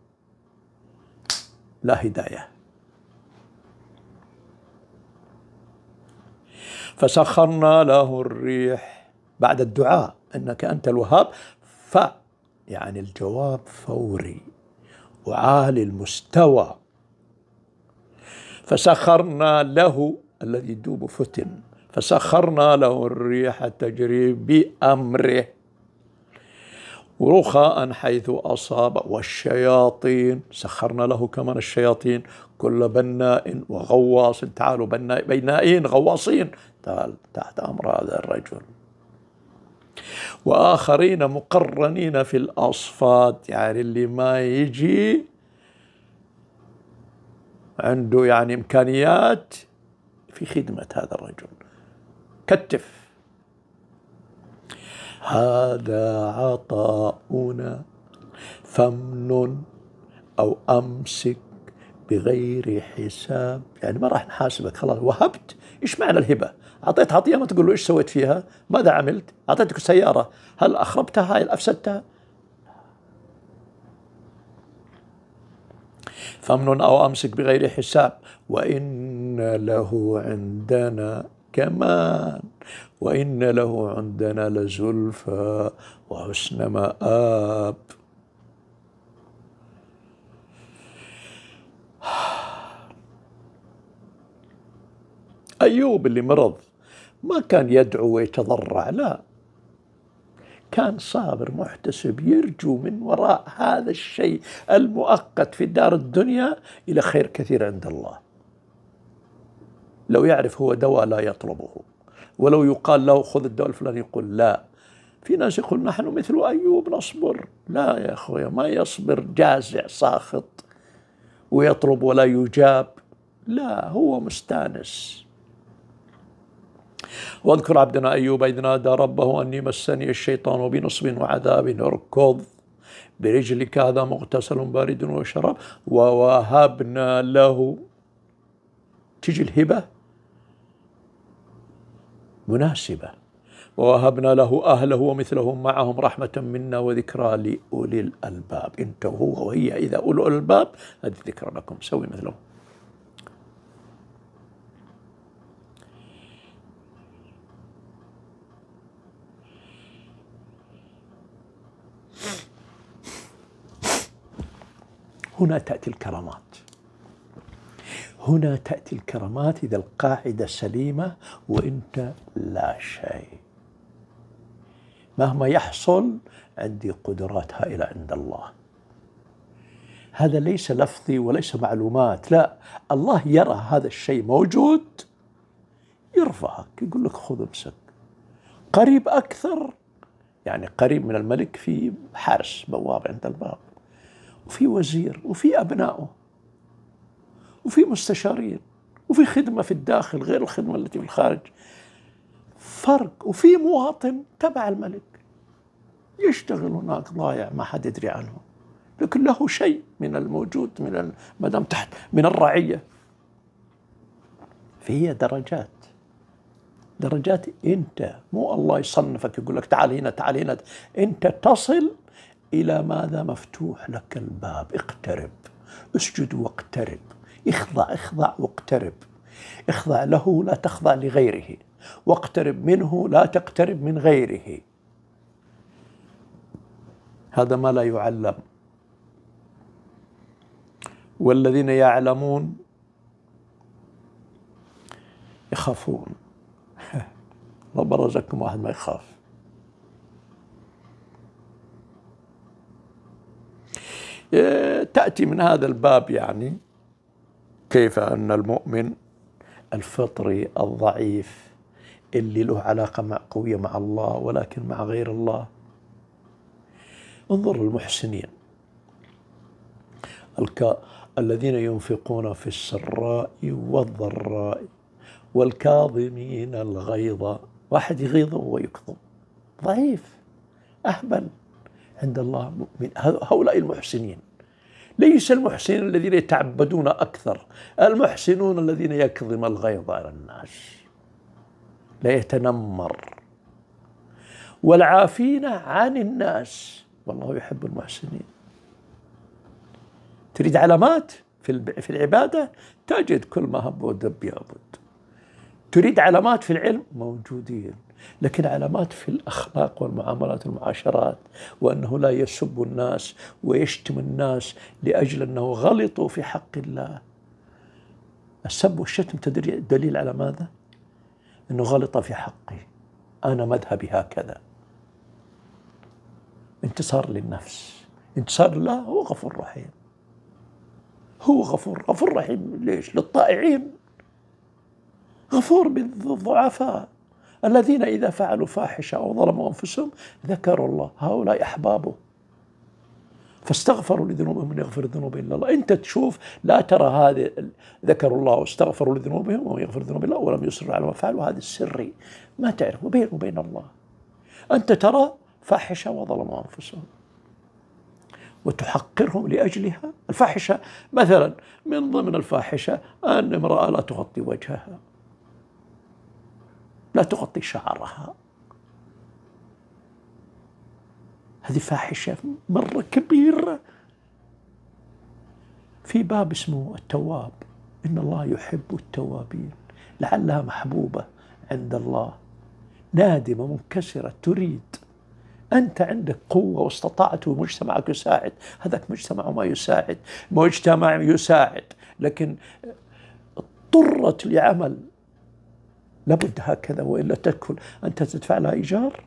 لا هداية. فسخرنا له الريح بعد الدعاء إنك أنت الوهاب، يعني الجواب فوري وعالي المستوى. فسخرنا له الذي يدوب فتن، فسخرنا له الريح تجري بأمره رخاء حيث أصاب، والشياطين سخرنا له كمان الشياطين كل بناء وغواص. تعالوا بنائين غواصين، تعال تحت أمر هذا الرجل. وآخرين مقرنين في الأصفاد، يعني اللي ما يجي عنده يعني إمكانيات في خدمة هذا الرجل، كتف. هذا عطاؤنا فامنن أو أمسك بغير حساب، يعني ما راح نحاسبك، خلاص وهبت. إيش معنى الهبة؟ أعطيت عطية ما تقول له إيش سويت فيها، ماذا عملت؟ أعطيتك سيارة، هل أخربتها؟ هل أفسدتها؟ فامنن أو أمسك بغير حساب. وإن له عندنا كمان، وإن له عندنا لزلفى وحسن مآب. أيوب اللي مرض ما كان يدعو ويتضرع، لا، كان صابر محتسب، يرجو من وراء هذا الشيء المؤقت في الدار الدنيا إلى خير كثير عند الله. لو يعرف هو دواء لا يطلبه، ولو يقال له خذ الدواء الفلاني يقول لا. في ناس يقول نحن مثل أيوب نصبر، لا يا أخويا، ما يصبر جازع ساخط ويطلب ولا يجاب، لا، هو مستانس. واذكر عبدنا أيوب إذ نادى ربه أني مسني الشيطان بنصب وعذاب، اركض برجلك هذا مغتسل بارد وشراب. ووهبنا له، تجي الهبة مناسبة، ووهبنا له أهله ومثلهم معهم رحمة منا وذكرى لأولي الألباب. أنت وهو وهي إذا أولو الألباب هذه ذكرى لكم، سوي مثلهم. هنا تأتي الكرامات. هنا تأتي الكرامات إذا القاعدة سليمة وإنت لا شيء. مهما يحصل عندي قدرات هائلة عند الله. هذا ليس لفظي وليس معلومات، لا، الله يرى هذا الشيء موجود يرفعك، يقول لك خذ امسك. قريب أكثر، يعني قريب من الملك في حارس بواب عند الباب، وفي وزير، وفي أبنائه، وفي مستشارين، وفي خدمة في الداخل غير الخدمة التي في الخارج، فرق. وفي مواطن تبع الملك يشتغل هناك ضايع ما حد يدري عنه، لكن له شيء من الموجود ما دام تحت من الرعية. فهي درجات. أنت مو الله يصنفك يقول لك تعال هنا تعال هنا، أنت تصل إلى ماذا؟ مفتوح لك الباب. اقترب، اسجد واقترب، اخضع واقترب. اخضع له لا تخضع لغيره، واقترب منه لا تقترب من غيره. هذا ما لا يعلم. والذين يعلمون يخافون. رب رزقكم واحد ما يخاف. تأتي من هذا الباب يعني كيف أن المؤمن الفطري الضعيف اللي له علاقة قوية مع الله ولكن مع غير الله. انظر المحسنين الذين ينفقون في السراء والضراء والكاظمين الغيظ. واحد يغيظ ويكظم، ضعيف أهبل عند الله مؤمن. هؤلاء المحسنين. ليس المحسنين الذين يتعبدون أكثر، المحسنون الذين يكظم الغيظ على الناس، لا يتنمر، والعافين عن الناس، والله يحب المحسنين. تريد علامات في العبادة؟ تجد كل ما هب ودب يعبد. تريد علامات في العلم؟ موجودين. لكن علامات في الأخلاق والمعاملات والمعاشرات، وأنه لا يسب الناس ويشتم الناس لأجل أنه غلطوا في حق الله. السب والشتم دليل على ماذا؟ أنه غلط في حقي، أنا مذهبي هكذا. انتصار للنفس، انتصار لله. هو غفور رحيم، هو غفور رحيم. ليش؟ للطائعين. غفور بالضعفاء الذين إذا فعلوا فاحشة أو ظلموا أنفسهم ذكروا الله، هؤلاء أحبابه فاستغفروا لذنوبهم من يغفر الذنوب إلا الله. أنت تشوف لا ترى هذه ذكروا الله واستغفروا لذنوبهم ومن يغفر الذنوب إلا الله ولم يصروا على ما فعلوا، هذا السري ما تعرف بينه وبين الله. أنت ترى فاحشة وظلموا أنفسهم وتحقرهم لأجلها. الفاحشة مثلا، من ضمن الفاحشة أن امرأة لا تغطي وجهها، لا تغطي شعرها. هذه فاحشة مرة كبيرة. في باب اسمه التواب، إن الله يحب التوابين، لعلها محبوبة عند الله. نادمة منكسرة تريد، أنت عندك قوة واستطعت ومجتمعك يساعد، هذاك مجتمع ما يساعد، مجتمع يساعد لكن اضطرت لعمل لابد هكذا وإلا تأكل. أنت تدفع لها إيجار؟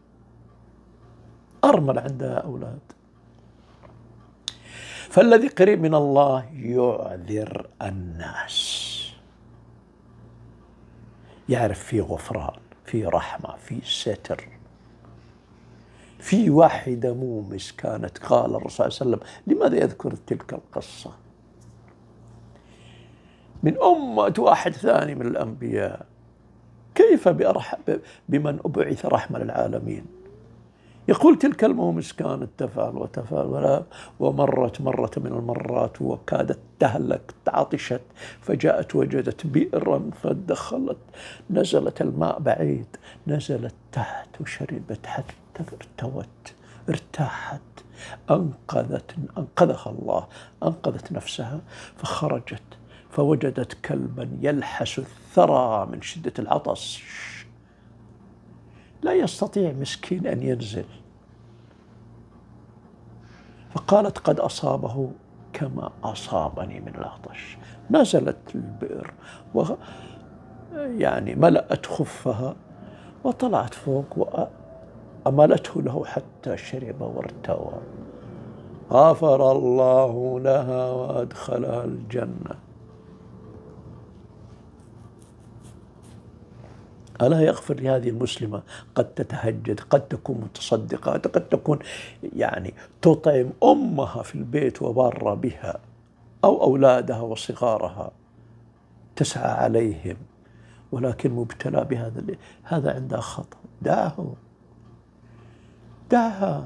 أرمل عندها أولاد. فالذي قريب من الله يعذر الناس، يعرف في غفران، في رحمة، في ستر. في واحدة مومس كانت، قال الرسول صلى الله عليه وسلم، لماذا يذكر تلك القصة؟ من أمة واحد ثاني من الأنبياء، كيف بمن أبعث رحمة للعالمين؟ يقول تلك المومس كانت تفعل وتفعل ومرت مرة من المرات وكادت تهلك، عطشت فجاءت وجدت بئرا فدخلت، نزلت الماء بعيد، نزلت تحت وشربت حتى ارتوت، ارتاحت، أنقذها الله، أنقذت نفسها. فخرجت فوجدت كلبا يلحس الثرى من شدة العطش، لا يستطيع مسكين أن ينزل. فقالت قد أصابه كما أصابني من العطش. نزلت البئر يعني ملأت خفها وطلعت فوق وأملته له حتى شرب وارتوى. غفر الله لها وأدخلها الجنة. ألا يغفر لهذه المسلمة؟ قد تتهجد، قد تكون متصدقة، قد تكون يعني تطعم أمها في البيت وبار بها، أو أولادها وصغارها تسعى عليهم، ولكن مبتلى بهذا. هذا عندها خطأ. دعه، دعها.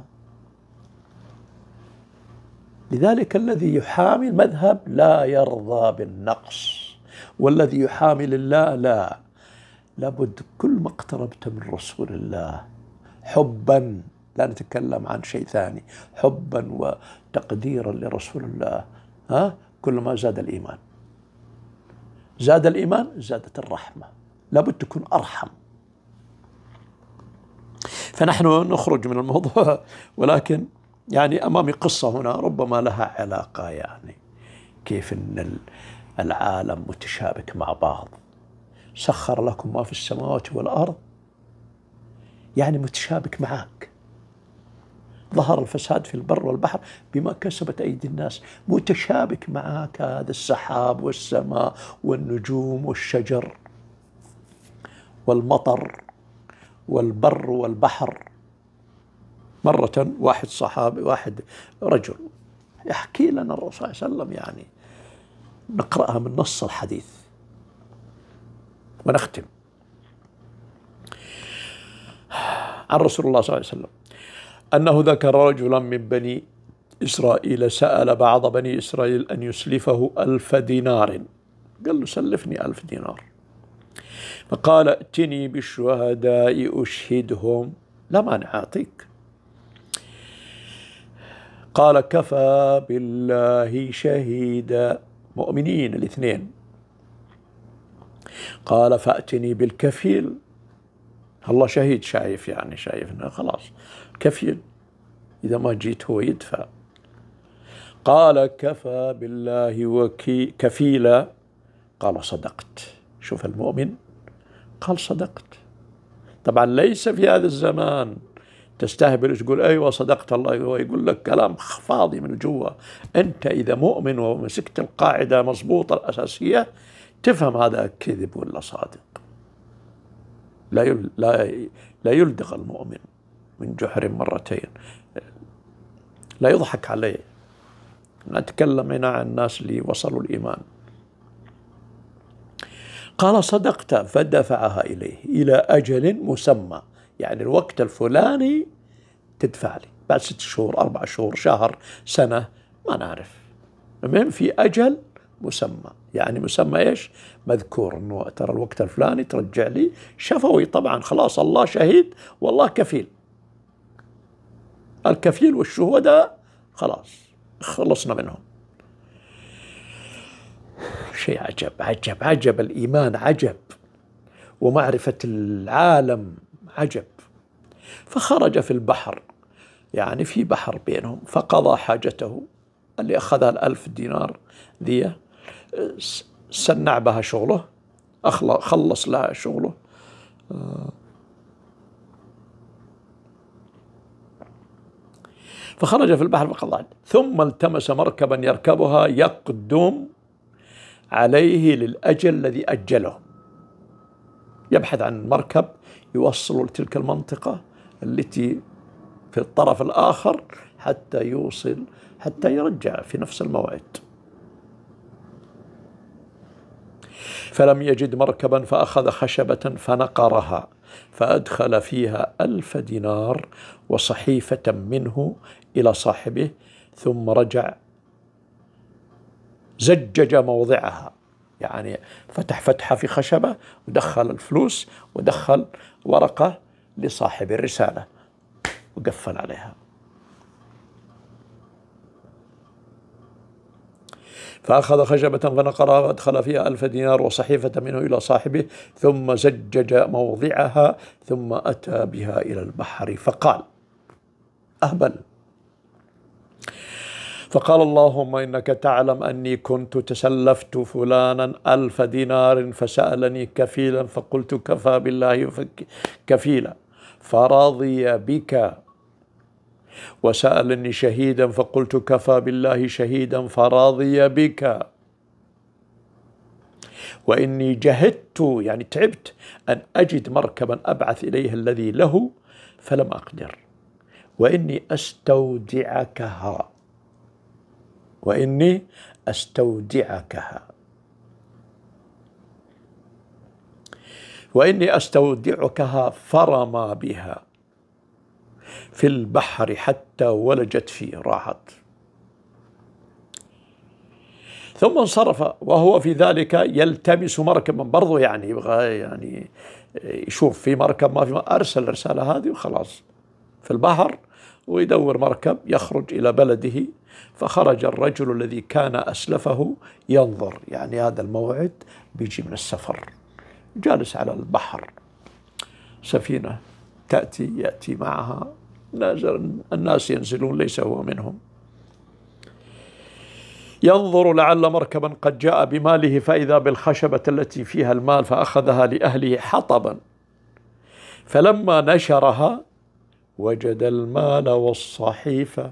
لذلك الذي يحامي المذهب لا يرضى بالنقص، والذي يحامي الله لا، لابد كل ما اقتربت من رسول الله حبا، لا نتكلم عن شيء ثاني، حبا وتقديرا لرسول الله، كل ما زاد الإيمان، زاد الإيمان زادت الرحمة. لابد تكون أرحم. فنحن نخرج من الموضوع، ولكن يعني أمامي قصة هنا ربما لها علاقة، يعني كيف أن العالم متشابك مع بعض. سخر لكم ما في السماوات والأرض، يعني متشابك معك. ظهر الفساد في البر والبحر بما كسبت أيدي الناس، متشابك معك هذا السحاب والسماء والنجوم والشجر والمطر والبر والبحر. مرة واحد صحابي، واحد رجل يحكي لنا الرسول صلى الله عليه وسلم، يعني نقرأها من نص الحديث ونختم. عن رسول الله صلى الله عليه وسلم أنه ذكر رجلا من بني إسرائيل سأل بعض بني إسرائيل أن يسلفه 1000 دينار. قال له سلفني 1000 دينار. فقال ائتني بالشهداء أشهدهم. لا مانع أعطيك. قال كفى بالله شهيدا. مؤمنين الاثنين. قال فأتني بالكفيل. الله شهيد، شايف يعني، شايف انه خلاص كفيل، إذا ما جيت هو يدفع. قال كفى بالله كفيلا. قال صدقت. شوف المؤمن قال صدقت. طبعا ليس في هذا الزمان تستهبل تقول أيوة صدقت، الله هو يقول لك كلام فاضي من جوا. أنت إذا مؤمن ومسكت القاعدة مضبوطة الأساسية تفهم هذا كذب ولا صادق. لا يلدغ المؤمن من جحر مرتين، لا يضحك عليه. نتكلم هنا عن الناس اللي وصلوا الإيمان. قال صدقت. فدفعها إليه إلى أجل مسمى، يعني الوقت الفلاني تدفع لي، بعد 6 شهور 4 شهور شهر سنة ما نعرف، المهم في أجل مسمى. يعني مسمى إيش؟ مذكور أنه ترى الوقت الفلاني ترجع لي. شفوي طبعا، خلاص الله شهيد والله كفيل. الكفيل والشهداء خلاص خلصنا منهم. شيء عجب عجب عجب. الإيمان عجب، ومعرفة العالم عجب. فخرج في البحر، يعني في بحر بينهم، فقضى حاجته. اللي أخذها 1000 دينار ذي سنع بها شغله، خلص لها شغله. فخرج في البحر فقضى، ثم التمس مركبا يركبها يقدم عليه للأجل الذي أجله. يبحث عن مركب يوصل لتلك المنطقة التي في الطرف الآخر حتى يوصل، حتى يرجع في نفس الموعد. فلم يجد مركبا فأخذ خشبة فنقرها فأدخل فيها 1000 دينار وصحيفة منه إلى صاحبه، ثم رجع زجج موضعها، يعني فتح فتحة في خشبة ودخل الفلوس ودخل ورقة لصاحب الرسالة وقفل عليها. فأخذ خشبة فنقرها وأدخل فيها 1000 دينار وصحيفة منه إلى صاحبه، ثم زجج موضعها، ثم أتى بها إلى البحر فقال أهبل. فقال اللهم إنك تعلم أني كنت تسلفت فلانا 1000 دينار فسألني كفيلا فقلت كفى بالله كفيلا فرضي بك، وسألني شهيدا فقلت كفى بالله شهيدا فرضي بك، وإني جهدت يعني تعبت أن أجد مركبا أبعث إليه الذي له فلم أقدر، وإني أستودعكها، وإني أستودعكها، وإني أستودعكها، فرمى بها في البحر حتى ولجت فيه، راحت. ثم انصرف وهو في ذلك يلتمس مركبا، برضو يعني يبغى يعني يشوف في مركب ما في، أرسل الرسالة هذه وخلاص في البحر ويدور مركب يخرج إلى بلده. فخرج الرجل الذي كان أسلفه ينظر، يعني هذا الموعد بيجي من السفر، جالس على البحر، سفينة يأتي معها الناس ينزلون، ليس هو منهم، ينظر لعل مركبا قد جاء بماله، فإذا بالخشبة التي فيها المال فأخذها لأهله حطبا، فلما نشرها وجد المال والصحيفة.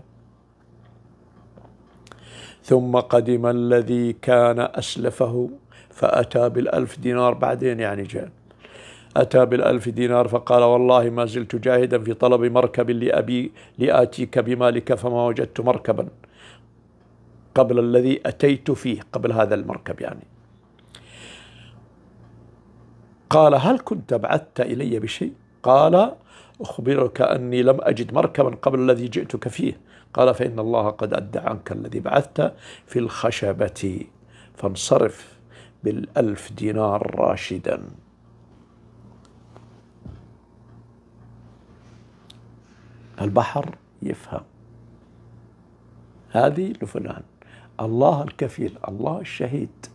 ثم قدم الذي كان أسلفه فأتى بال1000 دينار، بعدين يعني جاء أتى بال1000 دينار فقال والله ما زلت جاهدا في طلب مركب لآتيك بمالك، فما وجدت مركبا قبل الذي أتيت فيه، قبل هذا المركب يعني. قال هل كنت بعثت إلي بشيء؟ قال أخبرك أني لم أجد مركبا قبل الذي جئتك فيه. قال فإن الله قد أدى عنك الذي بعثت في الخشبة، فانصرف بال1000 دينار راشدا. البحر يفهم، هذه لفلان، الله الكفيل، الله الشهيد،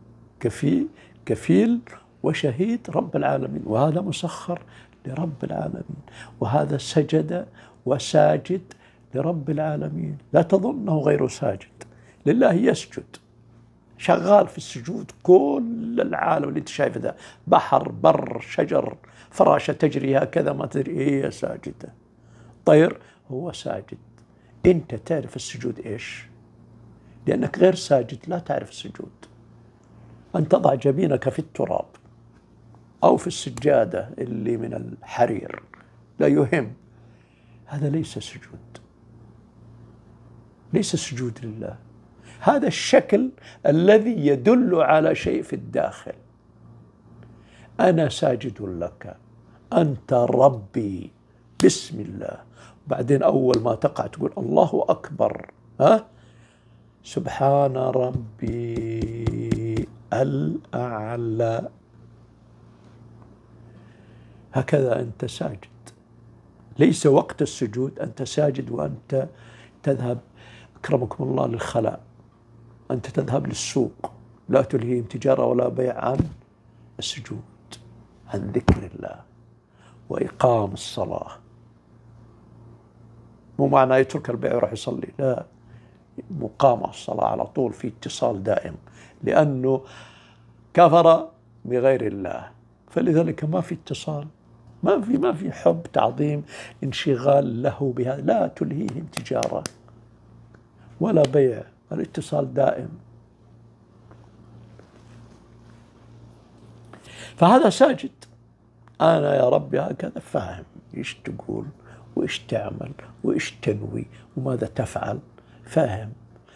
كفيل وشهيد رب العالمين، وهذا مسخر لرب العالمين، وهذا سجد وساجد لرب العالمين، لا تظنه غير ساجد، لله يسجد، شغال في السجود، كل العالم اللي انت شايفه ده، بحر بر شجر فراشة تجري هكذا ما تدري هي ساجدة، طير هو ساجد. انت تعرف السجود ايش؟ لأنك غير ساجد لا تعرف السجود. أن تضع جبينك في التراب أو في السجادة اللي من الحرير لا يهم، هذا ليس سجود، ليس سجود لله، هذا الشكل الذي يدل على شيء في الداخل. أنا ساجد لك، أنت ربي، بسم الله، بعدين أول ما تقع تقول الله أكبر، سبحان ربي الأعلى، هكذا أنت ساجد. ليس وقت السجود أنت ساجد وأنت تذهب أكرمكم الله للخلاء، أنت تذهب للسوق، لا تلهيهم تجارة ولا بيع عن السجود، عن ذكر الله وإقام الصلاة. مو معنى يترك البيع ويروح يصلي، لا، مقام الصلاة على طول، في اتصال دائم، لأنه كفر بغير الله، فلذلك ما في اتصال، ما في حب، تعظيم، انشغال له بهذا، لا تلهيهم تجارة ولا بيع، الاتصال دائم. فهذا ساجد، أنا يا ربي هكذا، فاهم إيش تقول وإيش تعمل وإيش تنوي وماذا تفعل، فاهم،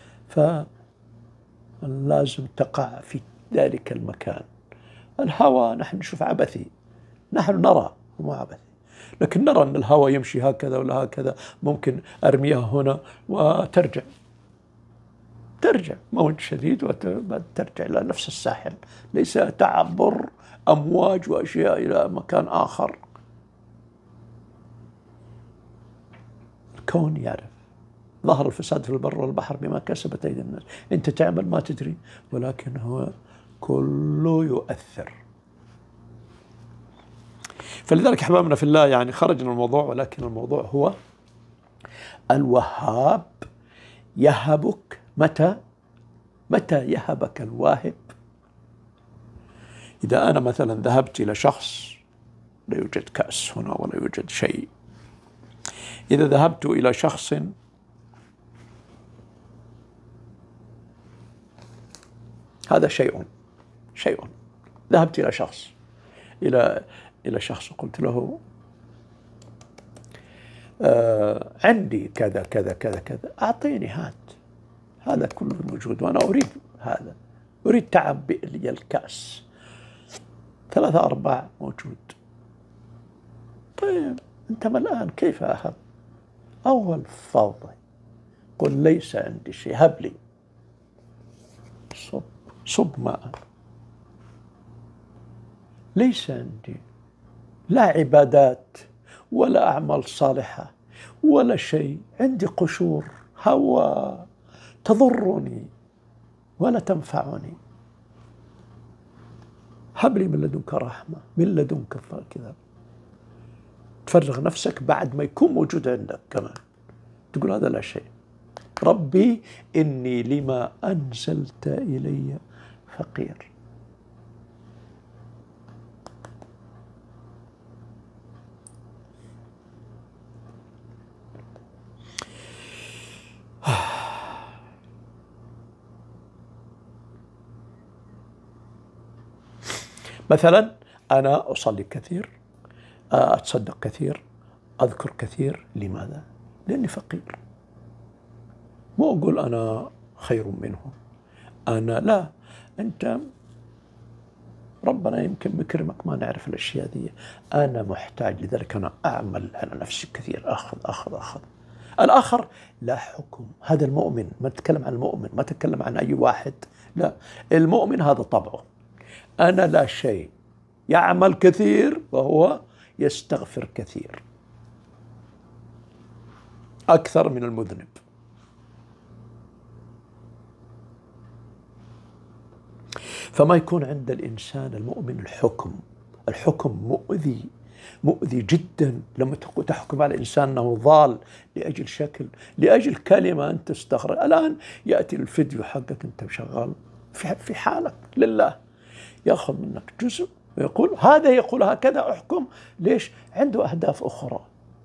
فلازم تقع في ذلك المكان. الهوى نحن نشوف عبثي، نحن نرى هو عبثي، لكن نرى أن الهوى يمشي هكذا ولا هكذا، ممكن أرميها هنا وترجع موج شديد وترجع إلى نفس الساحل، ليس تعبر أمواج وأشياء إلى مكان آخر. الكون يعرف، ظهر الفساد في البر والبحر بما كسبت أيدي الناس، أنت تعمل ما تدري، ولكن هو كله يؤثر. فلذلك أحبابنا في الله، يعني خرج من الموضوع، ولكن الموضوع هو الوهاب يهبك متى يهبك الواهب؟ إذا أنا مثلا ذهبت إلى شخص، لا يوجد كأس هنا ولا يوجد شيء، إذا ذهبت إلى شخص هذا شيء ذهبت إلى شخص إلى شخص وقلت له عندي كذا كذا كذا كذا، أعطيني هذا كله موجود وأنا أريد تعبئ لي الكأس 3 4 موجود. طيب أنت ملآن، كيف أهب؟ أول فضل قل ليس عندي شيء، هب لي. صب ماء. ليس عندي لا عبادات ولا أعمال صالحة ولا شيء، عندي قشور هوى تضرني ولا تنفعني، هب لي من لدنك رحمة، من لدنك كذا. تفرغ نفسك بعد ما يكون موجود عندك كمان، تقول هذا لا شيء. ربي إني لما أنزلت إلي فقير. مثلا أنا أصلي كثير، أتصدق كثير، أذكر كثير. لماذا؟ لأني فقير. مو أقول أنا خير منه، أنا لا، أنت ربنا يمكن بكرمك ما نعرف الأشياء دي. أنا محتاج، لذلك أنا أعمل على نفسي كثير، أخذ. الآخر لا حكم، هذا المؤمن. ما تتكلم عن المؤمن، ما تتكلم عن أي واحد، لا، المؤمن هذا طبعه. أنا لا شيء، يعمل كثير وهو يستغفر كثير أكثر من المذنب. فما يكون عند الإنسان المؤمن الحكم مؤذي جدا. لما تحكم على الإنسان أنه ضال لأجل شكل، لأجل كلمة أنت تستغرب. الآن يأتي الفيديو حقك أنت شغال في حالك لله، يأخذ منك جزء ويقول هذا، يقول هكذا أحكم. ليش؟ عنده أهداف أخرى.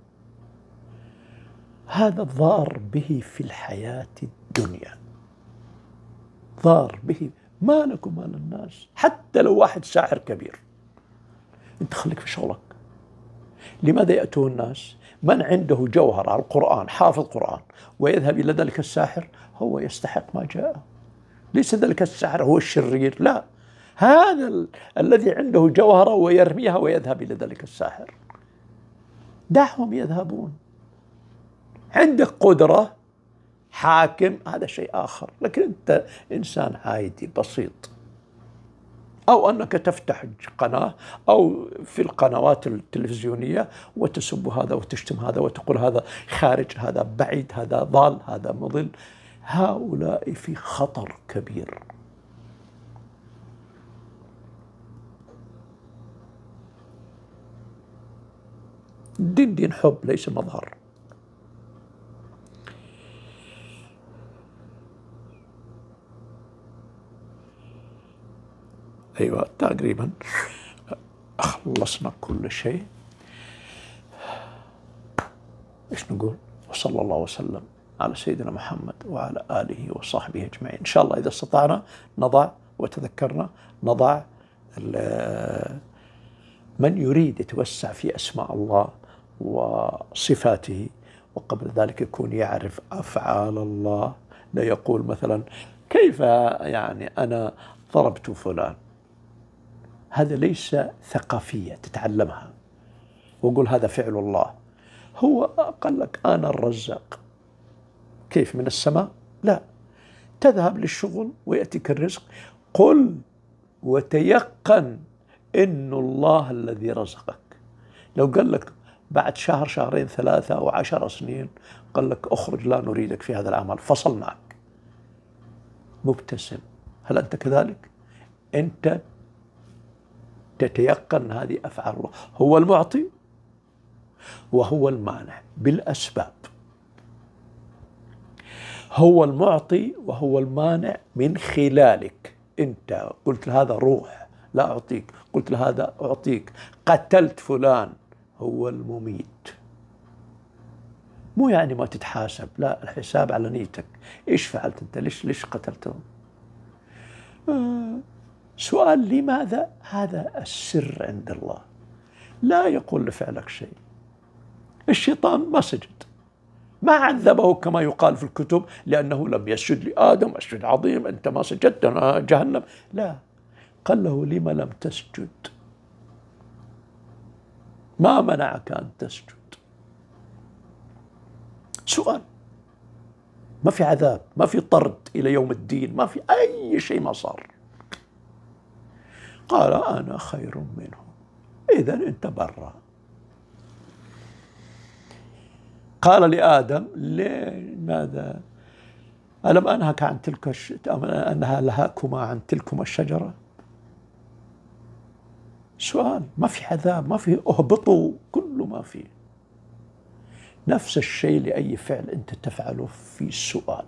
هذا ضار به في الحياة الدنيا، ضار به. ما لكم مال الناس، حتى لو واحد ساحر كبير، انت خليك في شغلك. لماذا يأتون الناس؟ من عنده جوهر على القرآن، حافظ قرآن، ويذهب إلى ذلك الساحر، هو يستحق ما جاء. ليس ذلك الساحر هو الشرير، لا، هذا الذي عنده جوهرة ويرميها ويذهب إلى ذلك الساحر. دعهم يذهبون. عندك قدرة حاكم، هذا شيء آخر، لكن أنت إنسان عادي بسيط. أو أنك تفتح قناة أو في القنوات التلفزيونية وتسب هذا وتشتم هذا وتقول هذا خارج، هذا بعيد، هذا ضال، هذا مضل. هؤلاء في خطر كبير. الدين دين حب ليس مظهر. أيوة تقريبا خلصنا كل شيء. إيش نقول؟ وصلى الله وسلم على سيدنا محمد وعلى آله وصحبه أجمعين. إن شاء الله إذا استطعنا نضع وتذكرنا نضع من يريد يتوسع في أسماء الله وصفاته، وقبل ذلك يكون يعرف أفعال الله. لا يقول مثلا كيف يعني أنا ضربت فلان، هذا ليس ثقافية تتعلمها وقول هذا فعل الله. هو قال لك أنا الرزاق، كيف من السماء؟ لا، تذهب للشغل ويأتيك الرزق. قل وتيقن إن الله الذي رزقك. لو قال لك بعد شهر، شهرين، 3 أو 10 سنين قال لك أخرج، لا نريدك في هذا العمل، فصلناك، مبتسم. هل أنت كذلك؟ أنت تتيقن هذه أفعال الله. هو المعطي وهو المانع بالأسباب. هو المعطي وهو المانع من خلالك. أنت قلت لهذا روح لا أعطيك، قلت لهذا أعطيك، قتلت فلان، هو المميت. مو يعني ما تتحاسب، لا، الحساب على نيتك. إيش فعلت أنت؟ ليش قتلتهم؟ سؤال لماذا؟ هذا السر عند الله، لا يقول لفعلك شيء. الشيطان ما سجد، ما عذبه كما يقال في الكتب لأنه لم يسجد لآدم، اسجد عظيم، أنت ما سجدت أنا جهنم. لا، قال له لما لم تسجد؟ ما منعك أن تسجد؟ سؤال. ما في عذاب، ما في طرد إلى يوم الدين، ما في أي شيء ما صار. قال أنا خير منه، إذن أنت برا. قال لآدم لماذا ألم أنهك عن تلك أنها لهاكما عن تلكما الشجرة؟ سؤال. ما في عذاب، ما في اهبطوا، كل ما فيه. نفس الشيء لأي فعل أنت تفعله في سؤال.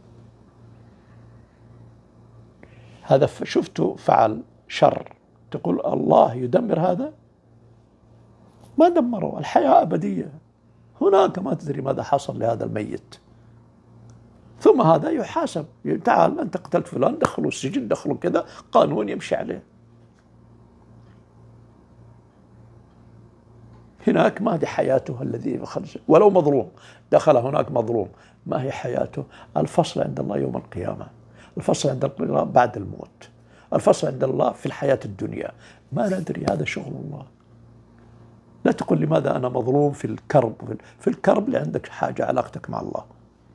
هذا شفته فعل شر، تقول الله يدمر هذا؟ ما دمره، الحياة أبدية، هناك ما تدري ماذا حصل لهذا الميت، ثم هذا يحاسب. تعال أنت قتلت فلان، دخلوا السجن، دخلوا كذا، قانون يمشي عليه. هناك ما هي حياته الذي خرج، ولو مظلوم دخل هناك مظلوم، ما هي حياته؟ الفصل عند الله يوم القيامة، الفصل عند الله بعد الموت، الفصل عند الله في الحياة الدنيا. ما ندري، هذا شغل الله. لا تقول لماذا أنا مظلوم في الكرب، في الكرب اللي عندك حاجة علاقتك مع الله.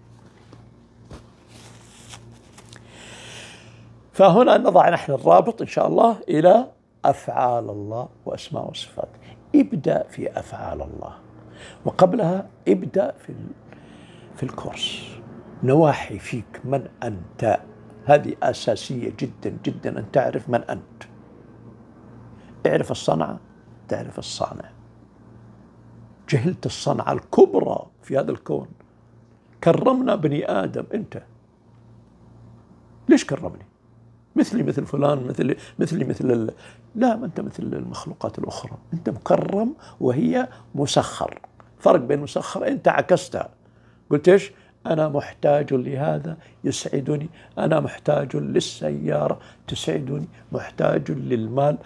فهنا نضع نحن الرابط إن شاء الله إلى أفعال الله وأسماء وصفاته. ابدأ في أفعال الله، وقبلها ابدأ في الكورس. نواحي فيك من أنت، هذه أساسية جدا جدا، أن تعرف من أنت. اعرف الصنعة، تعرف الصانع. جهلت الصنعة الكبرى في هذا الكون. كرمنا بني آدم، أنت ليش كرمني؟ مثلي مثل فلان، مثل لا، ما أنت مثل المخلوقات الأخرى، أنت مكرم وهي مسخر. فرق بين مسخر، أنت عكستها، قلت إيش؟ أنا محتاج لهذا يسعدني، أنا محتاج للسيارة تسعدني، محتاج للمال.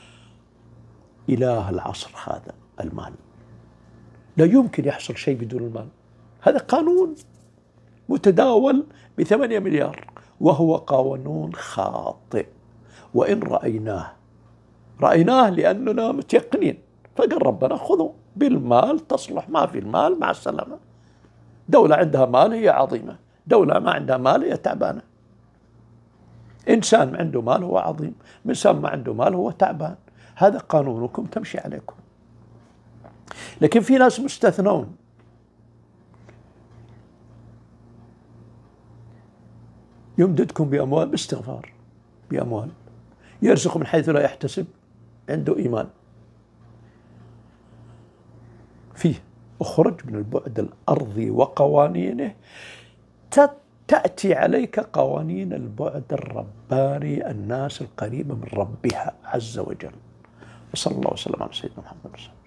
إله العصر هذا المال، لا يمكن يحصل شيء بدون المال. هذا قانون متداول ب8 مليار، وهو قانون خاطئ. وإن رأيناه لأننا متيقنين، فقال ربنا خذوا بالمال تصلح، ما في المال مع السلامة. دولة عندها مال هي عظيمة، دولة ما عندها مال هي تعبانة. إنسان عنده مال هو عظيم، إنسان ما عنده مال هو تعبان. هذا قانونكم تمشي عليكم. لكن في ناس مستثنون. يمددكم بأموال، باستغفار، بأموال. يرزق من حيث لا يحتسب، عنده إيمان فيه. اخرج من البعد الأرضي وقوانينه، تأتي عليك قوانين البعد الرباني، الناس القريبة من ربها عز وجل. وصلى الله وسلم على سيدنا محمد.